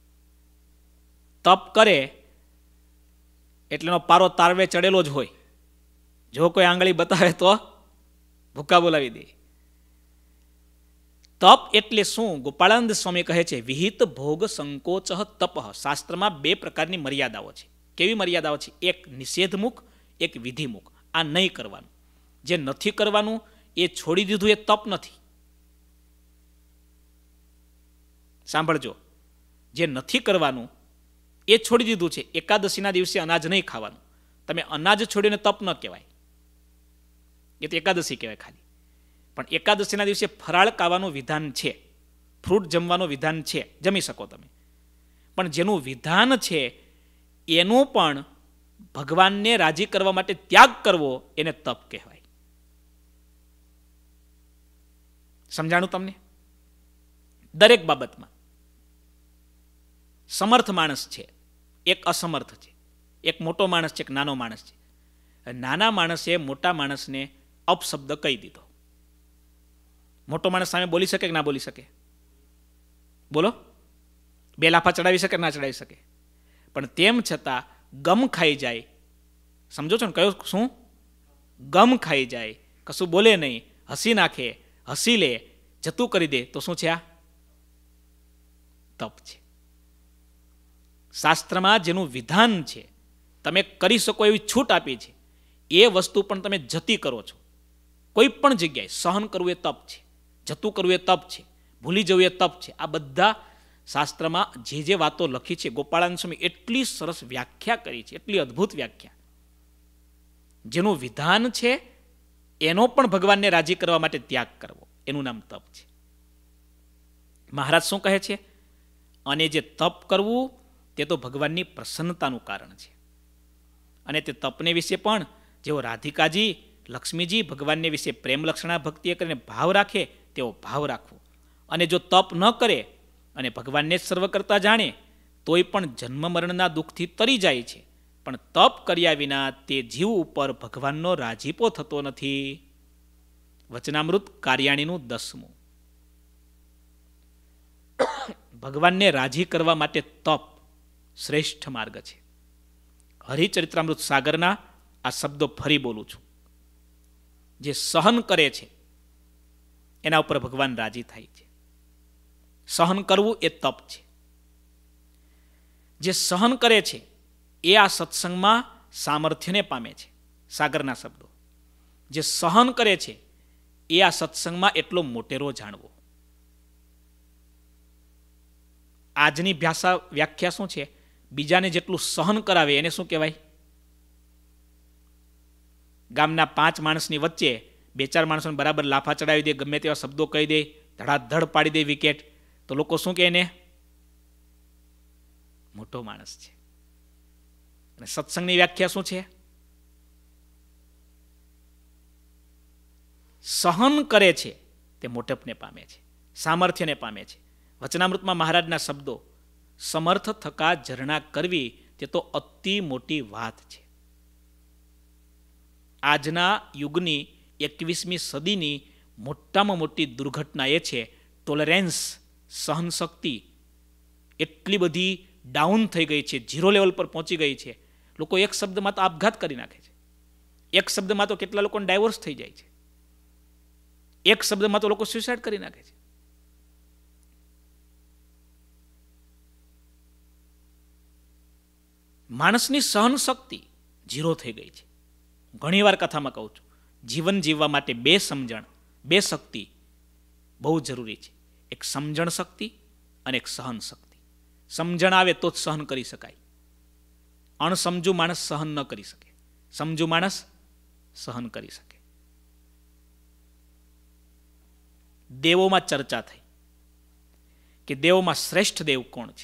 તપ કરે એટલે એનો પારો તારવે ચડેલો જ હોય. જો કોઈ આંગળી બતાવે તો ભૂકા બોલાવી દે. તપ એટલે શું? ગોપાળાનંદ સ્વામી કહે છે, વિહિત ભોગ સંકોચ તપ. શાસ્ત્રમાં 2 પ્રકારની મર્યાદાઓ છે. કેવી મર્યાદાઓ છે? એક નિષેધમુખ, એક વિધિમુખ. આ નહીં કરવાનું. જે નથી કરવાનું એ છોડી દીધું, એ તપ નથી. સાંભળજો, જે નથી કરવાનું એ છોડી દીધું છે. એકાદશીના દિવસે અનાજ નહીં ખાવાનું. તમે અનાજ છોડીને તપ ન કહેવાય, એ તો એકાદશી કહેવાય ખાલી. પણ એકાદશીના દિવસે ફરાળ ખાવાનું વિધાન છે, ફ્રૂટ જમવાનું વિધાન છે, જમી શકો તમે. પણ જેનું વિધાન છે એનું પણ ભગવાનને રાજી કરવા માટે ત્યાગ કરવો, એને તપ કહેવાય. સમજાણું તમને? દરેક બાબતમાં સમર્થ માણસ છે, એક અસમર્થ છે, એક મોટો માણસ છે, એક નાનો માણસ છે. નાના માણસે મોટા માણસને અપશબ્દ કહી દીધો. મોટો માણસ સામે બોલી શકે કે ના બોલી શકે? બોલો. 2 લાફા ચડાવી શકે કે ના ચડાવી શકે? પણ તેમ છતાં ગમ ખાઈ જાય. સમજો છો ને કયો? શું? ગમ ખાઈ જાય, કશું બોલે નહીં, હસી નાખે, હસી લે, જતું કરી દે, તો શું છે? આ તપ છે. શાસ્ત્રમાં જેનું વિધાન છે, તમે કરી શકો એવી છૂટ આપી છે, એ વસ્તુ પણ તમે જતી કરો છો. કોઈ પણ જગ્યાએ સહન કરવું એ તપ છે, જતું કરવું એ તપ છે, ભૂલી જવું એ તપ છે. આ બધા શાસ્ત્રમાં જે વાતો લખી છે, ગોપાળાનંદ સ્વામી એટલી સરસ વ્યાખ્યા કરી છે, એટલી અદ્ભુત વ્યાખ્યા. જેનું વિધાન છે એનો પણ ભગવાનને રાજી કરવા માટે ત્યાગ કરવો, એનું નામ તપ છે. મહારાજ શું કહે છે? અને જે તપ કરવું તે તો ભગવાનની પ્રસન્નતાનું કારણ છે. અને તે તપને વિશે પણ જેઓ રાધિકાજી, લક્ષ્મીજી ભગવાનને વિશે પ્રેમ લક્ષણા ભક્તિએ કરીને ભાવ રાખે તેવો ભાવ રાખવો. અને જો તપ ન કરે અને ભગવાનને જ સર્વ કરતા જાણે તોય પણ જન્મ મરણના દુઃખથી તરી જાય છે. પણ તપ કર્યા વિના તે જીવ ઉપર ભગવાનનો રાજીપો થતો નથી. વચનામૃત કાર્યાણીનું 10મું. ભગવાનને રાજી કરવા માટે તપ શ્રેષ્ઠ માર્ગ છે. હરિચરિત્રામૃત સાગરના આ શબ્દો ફરી બોલું છું. જે સહન કરે છે એના ઉપર ભગવાન રાજી થાય છે. સહન કરવું એ તપ છે. જે સહન કરે છે એ આ સત્સંગમાં સામર્થ્યને પામે છે. સાગરના શબ્દો. જે સહન કરે છે એ આ સત્સંગમાં એટલો મોટેરો જાણવો. આજની ભાષા વ્યાખ્યા શું છે? બીજાને જેટલું સહન કરાવે એને શું કહેવાય? ગામના 5 માણસની વચ્ચે 2-4 માણસોને બરાબર લાફા ચડાવી દે, ગમે તેવા શબ્દો કહી દે, ધડાધડ પાડી દે વિકેટ, તો લોકો શું કહે એને? મોટો માણસ છે. અને સત્સંગની વ્યાખ્યા શું છે? સહન કરે છે તે મોટપને પામે છે, સામર્થ્યને પામે છે. વચનામૃતમાં મહારાજના શબ્દો, સમર્થ થકા ઝરણા કરવી તે તો અતિ મોટી વાત છે. આજના યુગની 21મી સદીની મોટામાં મોટી દુર્ઘટના એ છે ટોલરન્સ, સહનશક્તિ એટલી બધી ડાઉન થઈ ગઈ છે, 0 લેવલ પર પહોંચી ગઈ છે. લોકો એક શબ્દમાં તો આપઘાત કરી નાખે છે. એક શબ્દમાં તો કેટલા લોકોને ડાયવોર્સ થઈ જાય છે. એક શબ્દમાં તો લોકો સુસાઇડ કરી નાખે છે. માણસની સહન શક્તિ 0 થઈ ગઈ છે. ઘણી વાર કથામાં કહું છું, જીવન જીવવા માટે 2 સમજણ, 2 શક્તિ બહુ જરૂરી છે. એક સમજણ શક્તિ અને એક સહન શક્તિ. સમજણ આવે તો જ સહન કરી શકાય. અણસમજુ માણસ સહન ન કરી શકે, સમજુ માણસ સહન કરી શકે. દેવોમાં ચર્ચા થઈ કે દેવોમાં શ્રેષ્ઠ દેવ કોણ છે.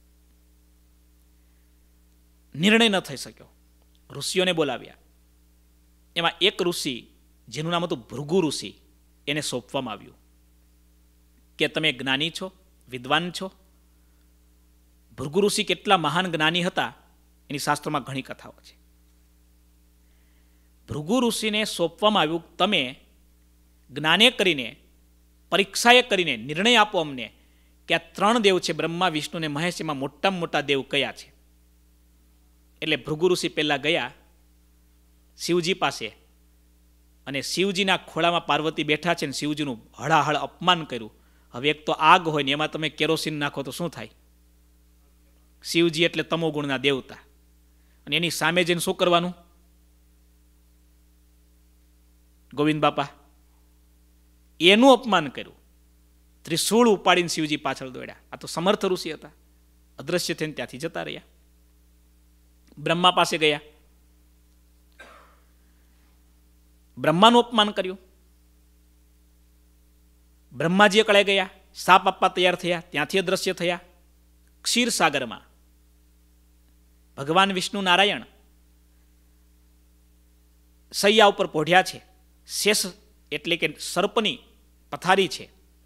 નિર્ણય ન થઈ શક્યો. ઋષિઓને બોલાવ્યા. એમાં એક ઋષિ જેનું નામ હતું ભૃગુ ઋષિ, એને સોંપવામાં આવ્યું કે તમે જ્ઞાની છો, વિદ્વાન છો. ભૃગુ ઋષિ કેટલા મહાન જ્ઞાની હતા એની શાસ્ત્રોમાં ઘણી કથાઓ છે. ભૃગુ ઋષિને સોંપવામાં આવ્યું, તમે જ્ઞાને કરીને, પરીક્ષાએ કરીને નિર્ણય આપો અમને કે આ 3 દેવ છે, બ્રહ્મા, વિષ્ણુ અને મહેશ, એમાં મોટામાં મોટા દેવ કયા છે. એટલે ભૃગુ ઋષિ પહેલા ગયા શિવજી પાસે, અને શિવજીના ખોળામાં પાર્વતી બેઠા છે ને શિવજીનું હળાહળ અપમાન કર્યું. હવે એક તો આગ હોય ને એમાં તમે કેરોસીન નાખો તો શું થાય? શિવજી એટલે તમોગુણના દેવતા, અને એની સામે જઈને શું કરવાનું? ગોવિંદ બાપા એનું અપમાન કર્યું. ત્રિશૂળ ઉપાડીને શિવજી પાછળ દોડ્યા. આ તો સમર્થ ઋષિ હતા. અદ્રશ્ય થઈને ત્યાંથી જતા રહ્યા. બ્રહ્મા પાસે ગયા, બ્રહ્માનું અપમાન કર્યું. બ્રહ્માજીએ કળે ગયા, સાપ આપવા તૈયાર થયા, ત્યાંથી અદ્રશ્ય થયા. ક્ષીરસાગરમાં ભગવાન વિષ્ણુ નારાયણ સૈયા ઉપર પોઢ્યા છે. શેષ એટલે કે સર્પની પથારી છે.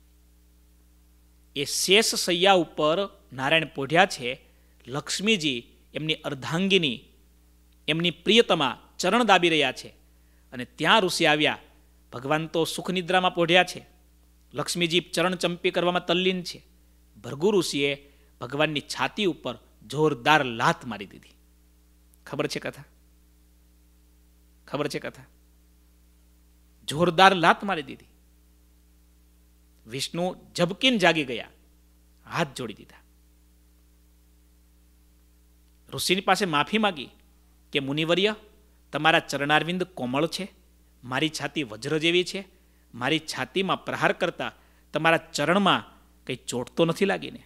એ શેષ સૈયા ઉપર નારાયણ પોઢ્યા છે. લક્ષ્મીજી એમની અર્ધાંગીની, એમની પ્રિયતમા ચરણ દાબી રહ્યા છે. અને ત્યાં ઋષિ આવ્યા. ભગવાન તો સુખ નિદ્રામાં પોઢ્યા છે, લક્ષ્મીજી ચરણ ચંપી કરવામાં તલ્લીન છે. ભૃગુ ઋષિએ ભગવાનની છાતી ઉપર જોરદાર લાત મારી દીધી. ખબર છે કથા? ખબર છે કથા? જોરદાર લાત મારી દીધી. વિષ્ણુ ઝબકીને જાગી ગયા, હાથ જોડી દીધા. ઋષિની પાસે માફી માગી કે મુનિવર્ય, તમારા ચરણારવિંદ કોમળ છે, મારી છાતી વજ્ર જેવી છે, મારી છાતીમાં પ્રહાર કરતા તમારા ચરણમાં કંઈ ચોટ તો નથી લાગીને?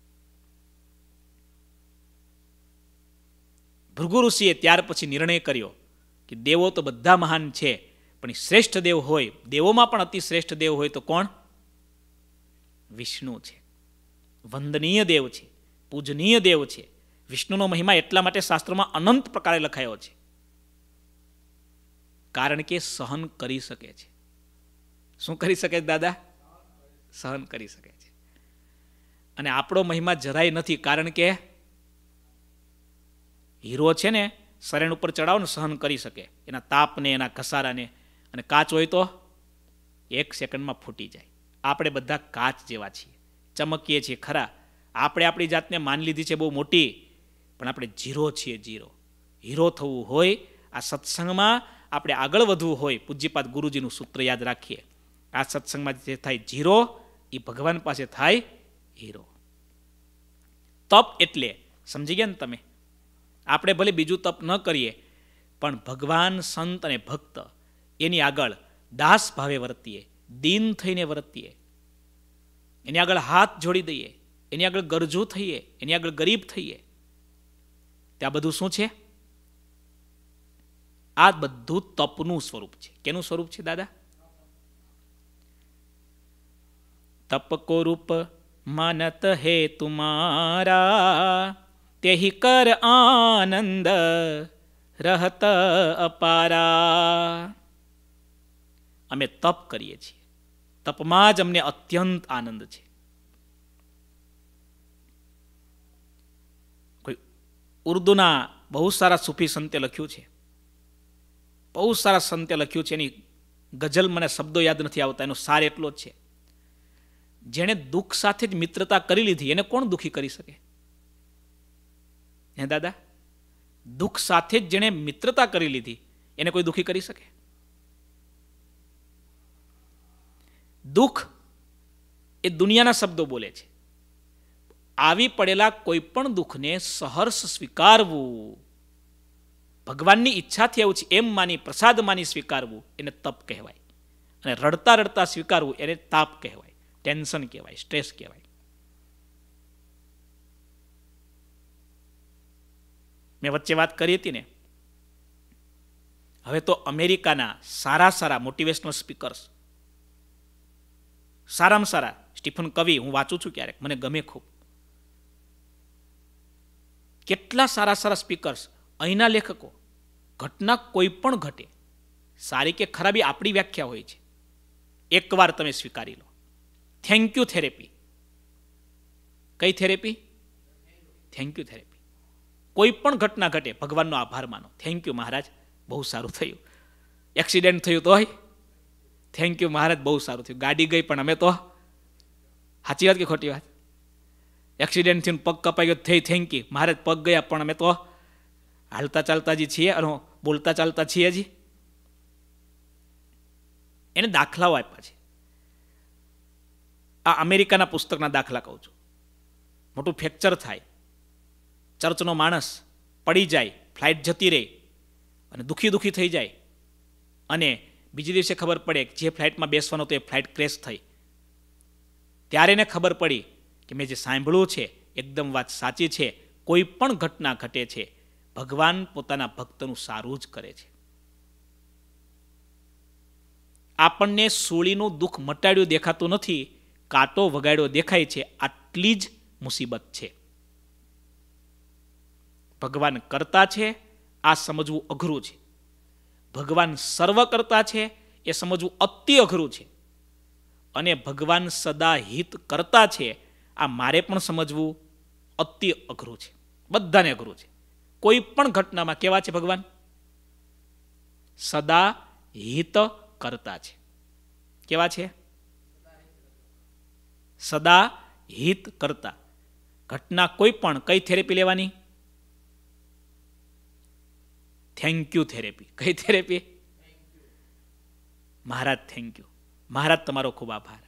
ભૃગુ ઋષિએ ત્યાર પછી નિર્ણય કર્યો કે દેવો તો બધા મહાન છે, પણ શ્રેષ્ઠ દેવ હોય, દેવોમાં પણ અતિ શ્રેષ્ઠ દેવ હોય તો કોણ? વિષ્ણુ છે. વંદનીય દેવ છે, પૂજનીય દેવ છે. વિષ્ણુનો મહિમા એટલા માટે શાસ્ત્રોમાં અનંત પ્રકારે લખાયો છે, કારણ કે સહન કરી શકે છે. શું કરી શકે છે દાદા? સહન કરી શકે છે. અને આપણો મહિમા જરાય નથી, કારણ કે હીરો છે ને શરણ ઉપર ચડાવો ને સહન કરી શકે એના તાપને, એના ઘસારાને. અને કાચ હોય તો 1 સેકન્ડમાં ફૂટી જાય. આપણે બધા કાચ જેવા છીએ, ચમકીએ છીએ ખરા. આપણે આપણી જાતને માની લીધી છે બહુ મોટી, પણ આપણે ઝીરો છીએ, ઝીરો. હીરો થવું હોય આ સત્સંગમાં, આપણે આગળ વધવું હોય, પૂજ્યપાદ ગુરુજીનું સૂત્ર યાદ રાખીએ. આ સત્સંગમાં જે થાય ઝીરો, એ ભગવાન પાસે થાય હીરો. તપ એટલે સમજી ગયા ને તમે? આપણે ભલે બીજું તપ ન કરીએ, પણ ભગવાન, સંત અને ભક્ત એની આગળ દાસ ભાવે વર્તીએ, દીન થઈને વર્તીએ, એની આગળ હાથ જોડી દઈએ, એની આગળ ગરજુ થઈએ, એની આગળ ગરીબ થઈએ. ત્યાં બધું શું છે? આ બધું તપનું સ્વરૂપ છે. કેનું સ્વરૂપ છે દાદા? તપ કો રૂપ માનત હે તુમારા, તેહી કર આનંદ રહત અપારા. અમે તપ કરીએ છીએ, તપમાં જ અમને અત્યંત આનંદ છે. કોઈ ઉર્દુના બહુ સારા સૂફી સંતે લખ્યું છે, બહુ સારા સંતે લખ્યું છે. એની ગઝલ મને શબ્દો યાદ નથી આવતા, એનો સાર એટલો જ છે, જેણે દુઃખ સાથે જ મિત્રતા કરી લીધી એને કોણ દુઃખી કરી શકે? હે દાદા? દુઃખ સાથે જ જેણે મિત્રતા કરી લીધી એને કોઈ દુઃખી કરી શકે? દુઃખ એ દુનિયાના શબ્દો બોલે છે. આવી પડેલા કોઈ પણ દુઃખને સહર્ષ સ્વીકારવું, ભગવાનની ઈચ્છાથી આવું છે એમ માની, પ્રસાદ માની સ્વીકારવું, એને તપ કહેવાય. અને રડતા રડતા સ્વીકારવું એને તાપ કહેવાય, ટેન્શન કહેવાય, સ્ટ્રેસ કહેવાય. મેં વચ્ચે વાત કરી હતી ને, હવે તો અમેરિકાના સારા સારા મોટિવેશનલ સ્પીકર્સ, સારામાં સારા, સ્ટીફન કવી હું વાંચું છું ક્યારેક, મને ગમે ખૂબ. કેટલા સારા સારા સ્પીકર્સ, અહીંના લેખકો, ઘટના કોઈ પણ ઘટે, સારી કે ખરાબી આપણી વ્યાખ્યા હોય છે, એકવાર તમે સ્વીકારી લો. Thank you therapy. કઈ થેરેપી? Thank you therapy. કોઈ પણ ઘટના ઘટે, ભગવાનનો આભાર માનો. થેન્ક યુ મહારાજ, બહુ સારું થયું. એક્સિડન્ટ થયું તોય થેન્ક યુ મહારાજ, બહુ સારું થયું. ગાડી ગઈ પણ અમે તો, સાચી વાત કે ખોટી વાત? એક્સિડન્ટ થયું, પગ કપાઈ ગયો, થઈ થેન્ક યુ મહારાજ, પગ ગયા પણ અમે તો હાલતા ચાલતા જ છીએ અને બોલતા ચાલતા છીએ જ. એને દાખલાઓ આપ્યા છે. આ અમેરિકાના પુસ્તકના દાખલા કહું છું. મોટું ફ્રેક્ચર થાય, ચર્ચનો માણસ પડી જાય, ફ્લાઇટ જતી રહે અને દુઃખી થઈ જાય, અને બીજે દિવસે ખબર પડે કે જે ફ્લાઇટમાં બેસવાનો તો એ ફ્લાઇટ ક્રેશ થઈ. ત્યારે એને ખબર પડી કે મેં જે સાંભળ્યું છે એકદમ વાત સાચી છે. કોઈ પણ ઘટના ઘટે છે, ભગવાન પોતાના ભક્તનું સારું જ કરે છે. આપણને સૂળીનું દુઃખ મટાડ્યું દેખાતું નથી, કાંટો વગાડ્યો દેખાય છે. આટલી જ મુસીબત છે. ભગવાન કરતા છે, આ સમજવું અઘરું છે. ભગવાન સર્વ કરતા છે, એ સમજવું અતિ અઘરું છે. અને ભગવાન સદા હિત કરતા છે, આ મારે પણ સમજવું અતિ અઘરું છે. બધાને અઘરું છે. કોઈ પણ ઘટનામાં કેવા છે ભગવાન? સદા હિત કરતા છે. કેવા છે? સદા હિત કરતા. ઘટના કોઈ પણ, કઈ થેરેપી લેવાની? Thank you therapy. કઈ therapy? Maharaj thank you, Maharaj તમારો ખૂબ આભાર.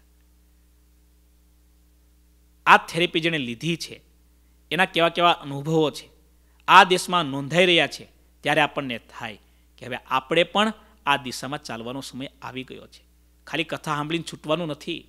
આ થેરેપી જેણે લીધી છે એના કેવા કેવા અનુભવો છે, આ દેશમાં નોંધાઈ રહ્યા છે. ત્યારે આપણને થાય કે હવે આપણે પણ આ દિશામાં ચાલવાનો સમય આવી ગયો છે. ખાલી કથા સાંભળીને છૂટવાનું નથી.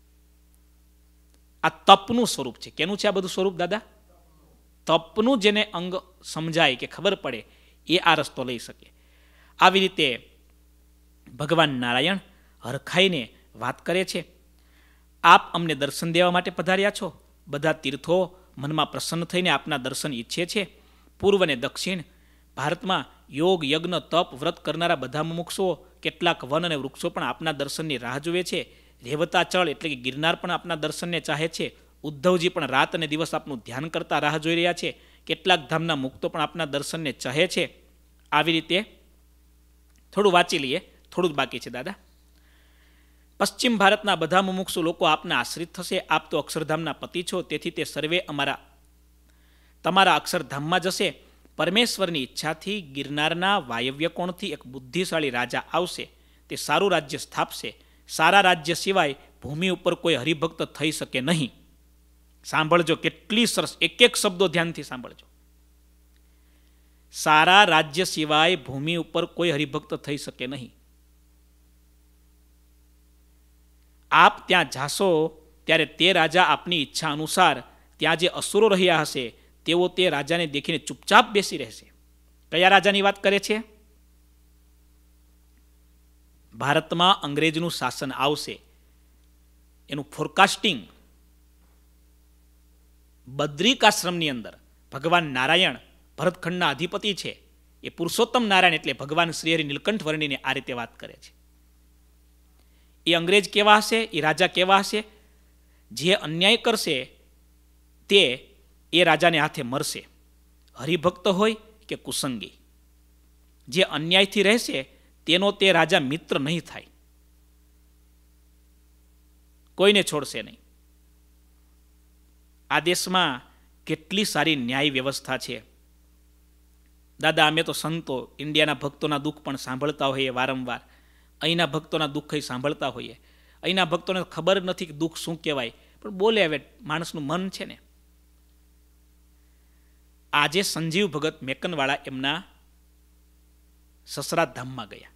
આ તપનું સ્વરૂપ છે. કેનું છે આ બધું સ્વરૂપ દાદા? તપનું. જેને અંગ સમજાય કે ખબર પડે એ આ રસ્તો લઈ શકે. આવી રીતે ભગવાન નારાયણ હરખાઈને વાત કરે છે, આપ અમને દર્શન દેવા માટે પધાર્યા છો. બધા તીર્થો મનમાં પ્રસન્ન થઈને આપના દર્શન ઈચ્છે છે. પૂર્વ અને દક્ષિણ ભારતમાં યોગ, યજ્ઞ, તપ, વ્રત કરનારા બધા મુમુક્ષુઓ, કેટલાક વન અને વૃક્ષો પણ આપના દર્શનની રાહ જુએ છે. રેવતાચળ એટલે કે ગિરનાર પણ આપના દર્શનને ચાહે છે. ઉદ્ધવજી પણ રાત અને દિવસ આપનું ધ્યાન કરતા રાહ જોઈ રહ્યા છે. કેટલાક ધામના મુક્તો પણ આપના દર્શનને ચાહે છે. આવી રીતે થોડું વાંચી લઈએ, થોડું જ બાકી છે દાદા. પશ્ચિમ ભારતના બધા મુમુક્ષુ લોકો આપના આશ્રિત થશે. આપ તો અક્ષરધામના પતિ છો, તેથી તે સર્વે તમારા અક્ષરધામમાં જશે. પરમેશ્વરની ઈચ્છાથી ગિરનારના વાયવ્ય કોણથી એક બુદ્ધિશાળી રાજા આવશે. તે સારું રાજ્ય સ્થાપશે. સારા રાજ્ય સિવાય ભૂમિ ઉપર કોઈ હરિભક્ત થઈ શકે નહીં. સાંભળજો, કેટલી સરસ, એક એક શબ્દો ધ્યાનથી સાંભળજો. સારા રાજ્ય સિવાય ભૂમિ ઉપર કોઈ હરિભક્ત થઈ શકે નહીં. આપ ત્યાં જાશો ત્યારે તે રાજા આપની ઈચ્છા અનુસાર ત્યાં જે અસુરો રહ્યા હશે તેઓ તે રાજાને દેખીને ચૂપચાપ બેસી રહેશે. કયા રાજાની વાત કરે છે? ભારતમાં અંગ્રેજનું શાસન આવશે એનું ફોરકાસ્ટિંગ બદ્રિકાશ્રમની અંદર ભગવાન નારાયણ ભરતખંડના અધિપતિ છે. એ પુરુષોત્તમ નારાયણ એટલે ભગવાન શ્રીહરિ નીલકંઠ વર્ણીને આ રીતે વાત કરે છે. એ અંગ્રેજ કેવા હશે? એ રાજા કેવા હશે? જે અન્યાય કરશે તે એ રાજાને હાથે મરશે, હરિભક્ત હોય કે કુસંગી. જે અન્યાયથી રહેશે તેનો તે રાજા મિત્ર નહીં થાય, કોઈને છોડશે નહીં. આ દેશમાં કેટલી સારી ન્યાય વ્યવસ્થા છે. દાદા, અમે તો સંતો ઇન્ડિયાના ભક્તોના દુઃખ પણ સાંભળતા હોઈએ વારંવાર. અહીંના ભક્તોના દુઃખ સાંભળતા હોઈએ. અહીંના ભક્તોને ખબર નથી કે દુઃખ શું કહેવાય, પણ બોલે. હવે માણસનું મન છે ને. આજે સંજીવ ભગત મેકનવાળા એમના સસરા ધામમાં ગયા.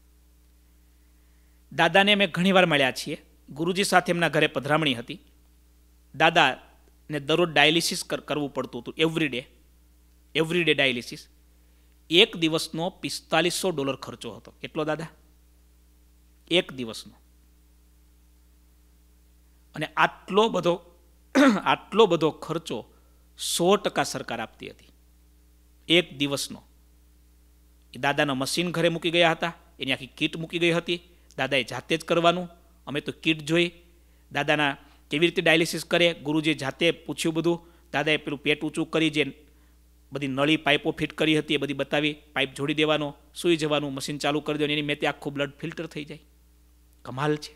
દાદાને અમે ઘણીવાર મળ્યા છીએ. ગુરુજી સાથે એમના ઘરે પધરામણી હતી. દાદાને દરરોજ ડાયાલિસિસ કરવું પડતું હતું. Everyday dialysis. એક દિવસનો $4500 ખર્ચો હતો. કેટલો દાદા? એક દિવસનો. અને આટલો બધો ખર્ચો 100% સરકાર આપતી હતી એક દિવસનો. એ દાદાના મશીન ઘરે મૂકી ગયા હતા, એની આખી કીટ મૂકી ગઈ હતી. દાદાએ જાતે જ કરવાનું. અમે તો કીટ જોઈ. દાદાના કેવી રીતે ડાયાલિસિસ કરે, ગુરુજીએ જાતે પૂછ્યું બધું. દાદાએ પેલું પેટ ઊંચું કરી, જે બધી નળી પાઇપો ફિટ કરી હતી એ બધી બતાવી. પાઇપ જોડી દેવાનો, સૂઈ જવાનું, મશીન ચાલુ કરી દેવાનું. એની મેં આખું બ્લડ ફિલ્ટર થઈ જાય. કમાલ છે.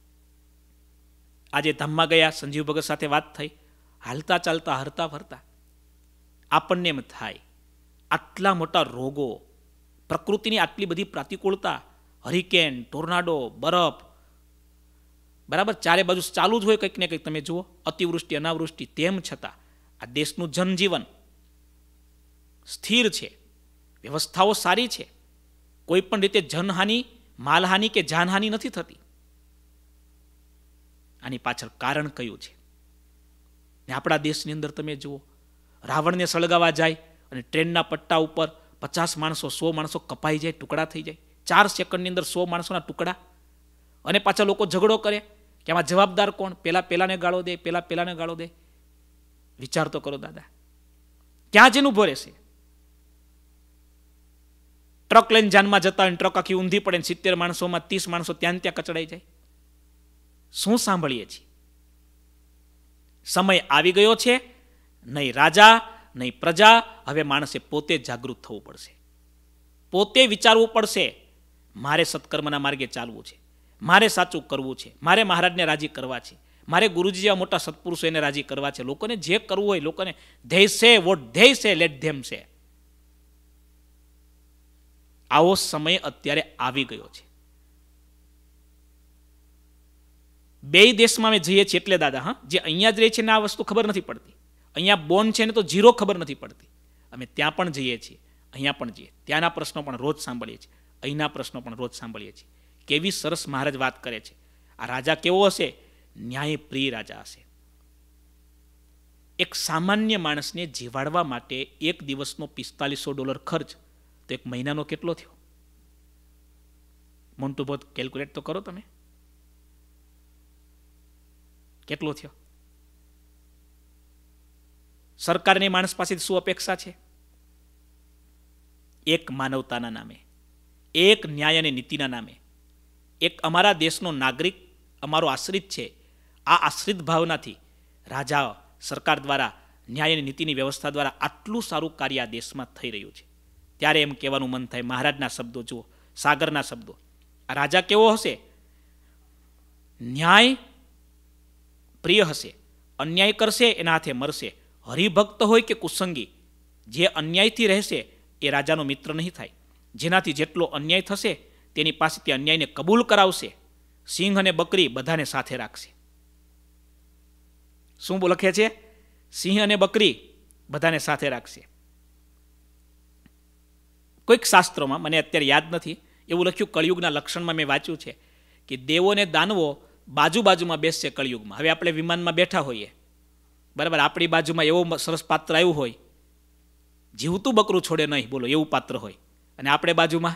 આજે ધામમાં ગયા, સંજીવ ભગત સાથે વાત થઈ. હાલતા ચાલતા, હરતા ફરતા આપણને એમ થાય આટલા મોટા રોગો, પ્રકૃતિની આટલી બધી પ્રતિકૂળતા, હરિકેન, ટોર્નાડો, બરફ, બરાબર ચારે બાજુ ચાલુ જ હોય કંઈક ને કંઈક. તમે જુઓ, અતિવૃષ્ટિ, અનાવૃષ્ટિ. તેમ છતાં આ દેશનું જનજીવન સ્થિર છે, વ્યવસ્થાઓ સારી છે. કોઈ પણ રીતે જનહાનિ, માલહાનિ કે જાનહાનિ નથી થતી. આની પાછળ કારણ કયું છે? ને આપણા દેશની અંદર તમે જુઓ, રાવણને સળગાવવા જાય અને ટ્રેનના પટ્ટા ઉપર 50 માણસો, 100 માણસો કપાઈ જાય, ટુકડા થઈ જાય. 4 સેકન્ડની અંદર 100 માણસોના ટુકડા. અને પાછા લોકો ઝઘડો કરે કે આમાં જવાબદાર કોણ? પેલાને ગાળો દે, પેલાને ગાળો દે. વિચાર તો કરો દાદા, ક્યાં જેનું ઉભો રહેશે? ટ્રક લઈને જાનમાં જતા હોય, ટ્રક આખી ઊંધી પડે, 70 માણસોમાં 30 માણસો ત્યાં કચડાઈ જાય. શું સાંભળીએ છીએ? સમય આવી ગયો છે. નહીં રાજા, નહીં પ્રજા. હવે માણસે પોતે જાગૃત થવું પડશે, પોતે વિચારવું પડશે. મારે સત્કર્મના માર્ગે ચાલવું છે, મારે સાચું કરવું છે, મારે મહારાજને રાજી કરવા છે, મારે ગુરુજી જેવા મોટા સત્પુરુષો એને રાજી કરવા છે. લોકોને જે કરવું હોય, લોકોને they say what they say let them say. આવો સમય અત્યારે આવી ગયો છે. બે દેશમાં અમે જઈએ છીએ એટલે દાદા, હા, જે અહીંયા જ રહે છે ને આ વસ્તુ ખબર નથી પડતી. અહીંયા બોન છે ને તો જીરો ખબર નથી પડતી. અમે ત્યાં પણ જઈએ છીએ, અહીંયા પણ જઈએ. ત્યાંના પ્રશ્નો પણ રોજ સાંભળીએ છીએ, અહીંના પ્રશ્નો પણ રોજ સાંભળીએ છીએ. કેવી સરસ મહારાજ વાત કરે છે. આ રાજા કેવો હશે? ન્યાયપ્રિય રાજા હશે. એક સામાન્ય માણસને જીવાડવા માટે એક દિવસનો $4500 ખર્ચ, તો એક મહિનાનો કેટલો થયો? મોન્ટુ ભગત કેલ્ક્યુલેટ તો કરો તમે. કેટલો થયો? સરકારની માણસ પાસેથી શું અપેક્ષા છે? એક માનવતાના નામે, એક ન્યાય અને નીતિના નામે, એક અમારા દેશનો નાગરિક અમારો આશ્રિત છે. આ આશ્રિત ભાવનાથી રાજા, સરકાર દ્વારા, ન્યાય અને નીતિની વ્યવસ્થા દ્વારા આટલું સારું કાર્ય આ દેશમાં થઈ રહ્યું છે. ત્યારે એમ કહેવાનું મન થાય, મહારાજના શબ્દો જુઓ, સાગરના શબ્દો. આ રાજા કેવો હશે? ન્યાય પ્રિય હશે, અન્યાય કરશે એના હાથે મરશે. હરિભક્ત હોય કે કુસંગી, જે અન્યાયથી રહેશે એ રાજાનો મિત્ર નહીં થાય. જેનાથી જેટલો અન્યાય થશે તેની પાસેથી અન્યાયને કબૂલ કરાવશે. સિંહ અને બકરી બધાને સાથે રાખશે. શું લખે છે? સિંહ અને બકરી બધાને સાથે રાખશે. કોઈક શાસ્ત્રોમાં, મને અત્યારે યાદ નથી, એવું લખ્યું, કળિયુગના લક્ષણમાં મેં વાંચ્યું છે કે દેવો ને દાનવો બાજુમાં બેસશે કળિયુગમાં. હવે આપણે વિમાનમાં બેઠા હોઈએ, બરાબર, આપણી બાજુમાં એવો સરસ પાત્ર આવ્યું હોય, જીવતું બકરું છોડે નહીં, બોલો, એવું પાત્ર હોય, અને આપણે બાજુમાં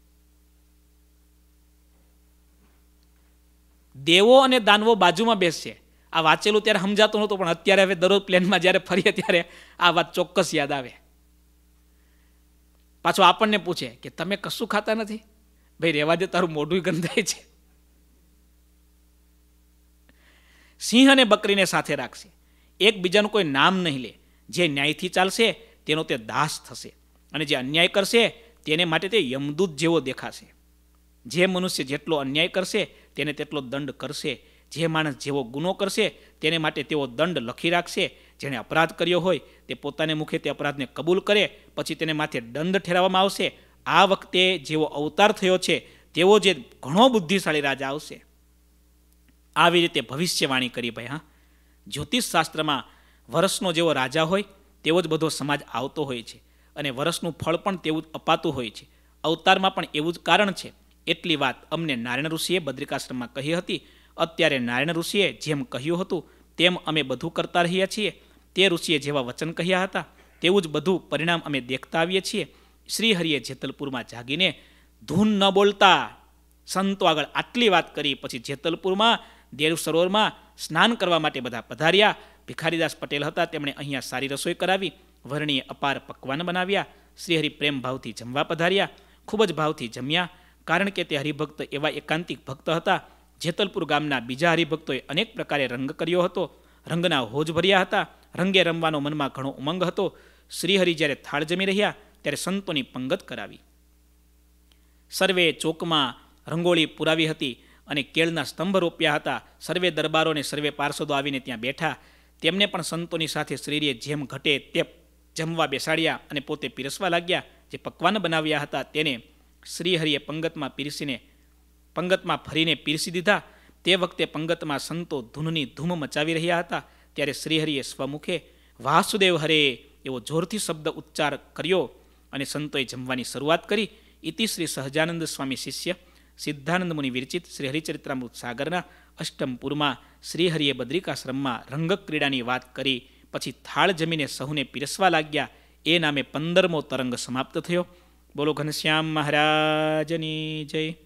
દેવો અને દાનવો બાજુમાં બેસશે. આ વાંચેલું ત્યારે સમજાતું નહોતું, પણ અત્યારે હવે દરરોજ પ્લેનમાં જ્યારે ફરીએ ત્યારે આ વાત ચોક્કસ યાદ આવે. પાછો આપણને પૂછે કે તમે કશું ખાતા નથી? ભાઈ રહેવા દે, તારું મોઢું ગંધાય છે. સિંહ અને બકરીને સાથે રાખશે. એકબીજાનું કોઈ નામ નહીં લે. જે ન્યાયથી ચાલશે તેનો તે દાસ થશે, અને જે અન્યાય કરશે તેને માટે તે યમદૂત જેવો દેખાશે. જે મનુષ્ય જેટલો અન્યાય કરશે તેને તેટલો દંડ કરશે. જે માણસ જેવો ગુનો કરશે તેને માટે તેવો દંડ લખી રાખશે. જેણે અપરાધ કર્યો હોય તે પોતાને મુખે તે અપરાધને કબૂલ કરે, પછી તેને માથે દંડ ઠેરવવામાં આવશે. આ વખતે જેવો અવતાર થયો છે તેવો જે ઘણો બુદ્ધિશાળી રાજા આવશે. આવી રીતે ભવિષ્યવાણી કરી ભાઈ. હા, જ્યોતિષ શાસ્ત્રમાં વર્ષનો જેવો રાજા હોય તેવો જ બધો સમાજ આવતો હોય છે, અને વર્ષનું ફળ પણ તેવું જ અપાતું હોય છે. અવતારમાં પણ એવું જ કારણ છે. એટલી વાત અમને નારાયણ ઋષિએ બદ્રિકાશ્રમમાં કહી હતી. અત્યારે નારાયણ ઋષિએ જેમ કહ્યું હતું તેમ અમે બધું કરતા રહ્યા છીએ. તે ઋષિએ જેવા વચન કહ્યા હતા તેવું જ બધું પરિણામ અમે દેખતા આવીએ છીએ. શ્રીહરિએ જેતલપુરમાં જાગીને ધૂન ન બોલતા સંતો આગળ આટલી વાત કરી. પછી જેતલપુરમાં દેવ સરોવરમાં સ્નાન કરવા માટે બધા પધાર્યા. ભિખારીદાસ પટેલ હતા, તેમણે અહીંયા સારી રસોઈ કરાવી. વર્ણીએ અપાર પકવાન બનાવ્યા. શ્રીહરિ પ્રેમ ભાવથી જમવા પધાર્યા. ખૂબ જ ભાવથી જમ્યા, કારણ કે તે હરિભક્ત એવા એકાંતિક ભક્ત હતા. જેતલપુર ગામના બીજા હરિભક્તોએ અનેક પ્રકારે રંગ કર્યો હતો. રંગના હોજ ભર્યા હતા. રંગે રમવાનો મનમાં ઘણો ઉમંગ હતો. શ્રીહરિ જ્યારે થાળ જમી રહ્યા ત્યારે સંતોની પંગત કરાવી. સર્વે ચોકમાં રંગોળી પુરાવી હતી અને કેળના સ્તંભ રોપ્યા હતા. સર્વે દરબારો અને સર્વે પાર્ષદો આવીને ત્યાં બેઠા. તેમને પણ સંતોની સાથે શ્રીહરિએ જેમ ઘટે તે જમવા બેસાડ્યા અને પોતે પીરસવા લાગ્યા. જે પકવાન બનાવ્યા હતા તેને શ્રીહરિએ પંગતમાં ફરીને પીરસી દીધા. તે વખતે પંગતમાં સંતો ધૂનની ધૂમ મચાવી રહ્યા હતા. ત્યારે શ્રીહરિએ સ્વમુખે વાસુદેવ હરે એવો જોરથી શબ્દ ઉચ્ચાર કર્યો અને સંતોએ જમવાની શરૂઆત કરી. ઇતિ શ્રી સહજાનંદ સ્વામી શિષ્ય સિદ્ધાનંદ મુનિ વિરચિત શ્રી હરિચરિત્રામૃત સાગરના અષ્ટમપુરમાં શ્રીહરિએ બદ્રિકાશ્રમમાં રંગક્રીડાની વાત કરી. પછી થાળ જમીને સહુને પીરસવા લાગ્યા. એ નામે 15મો તરંગ સમાપ્ત થયો. બોલો ઘનશ્યામ મહારાજની જય.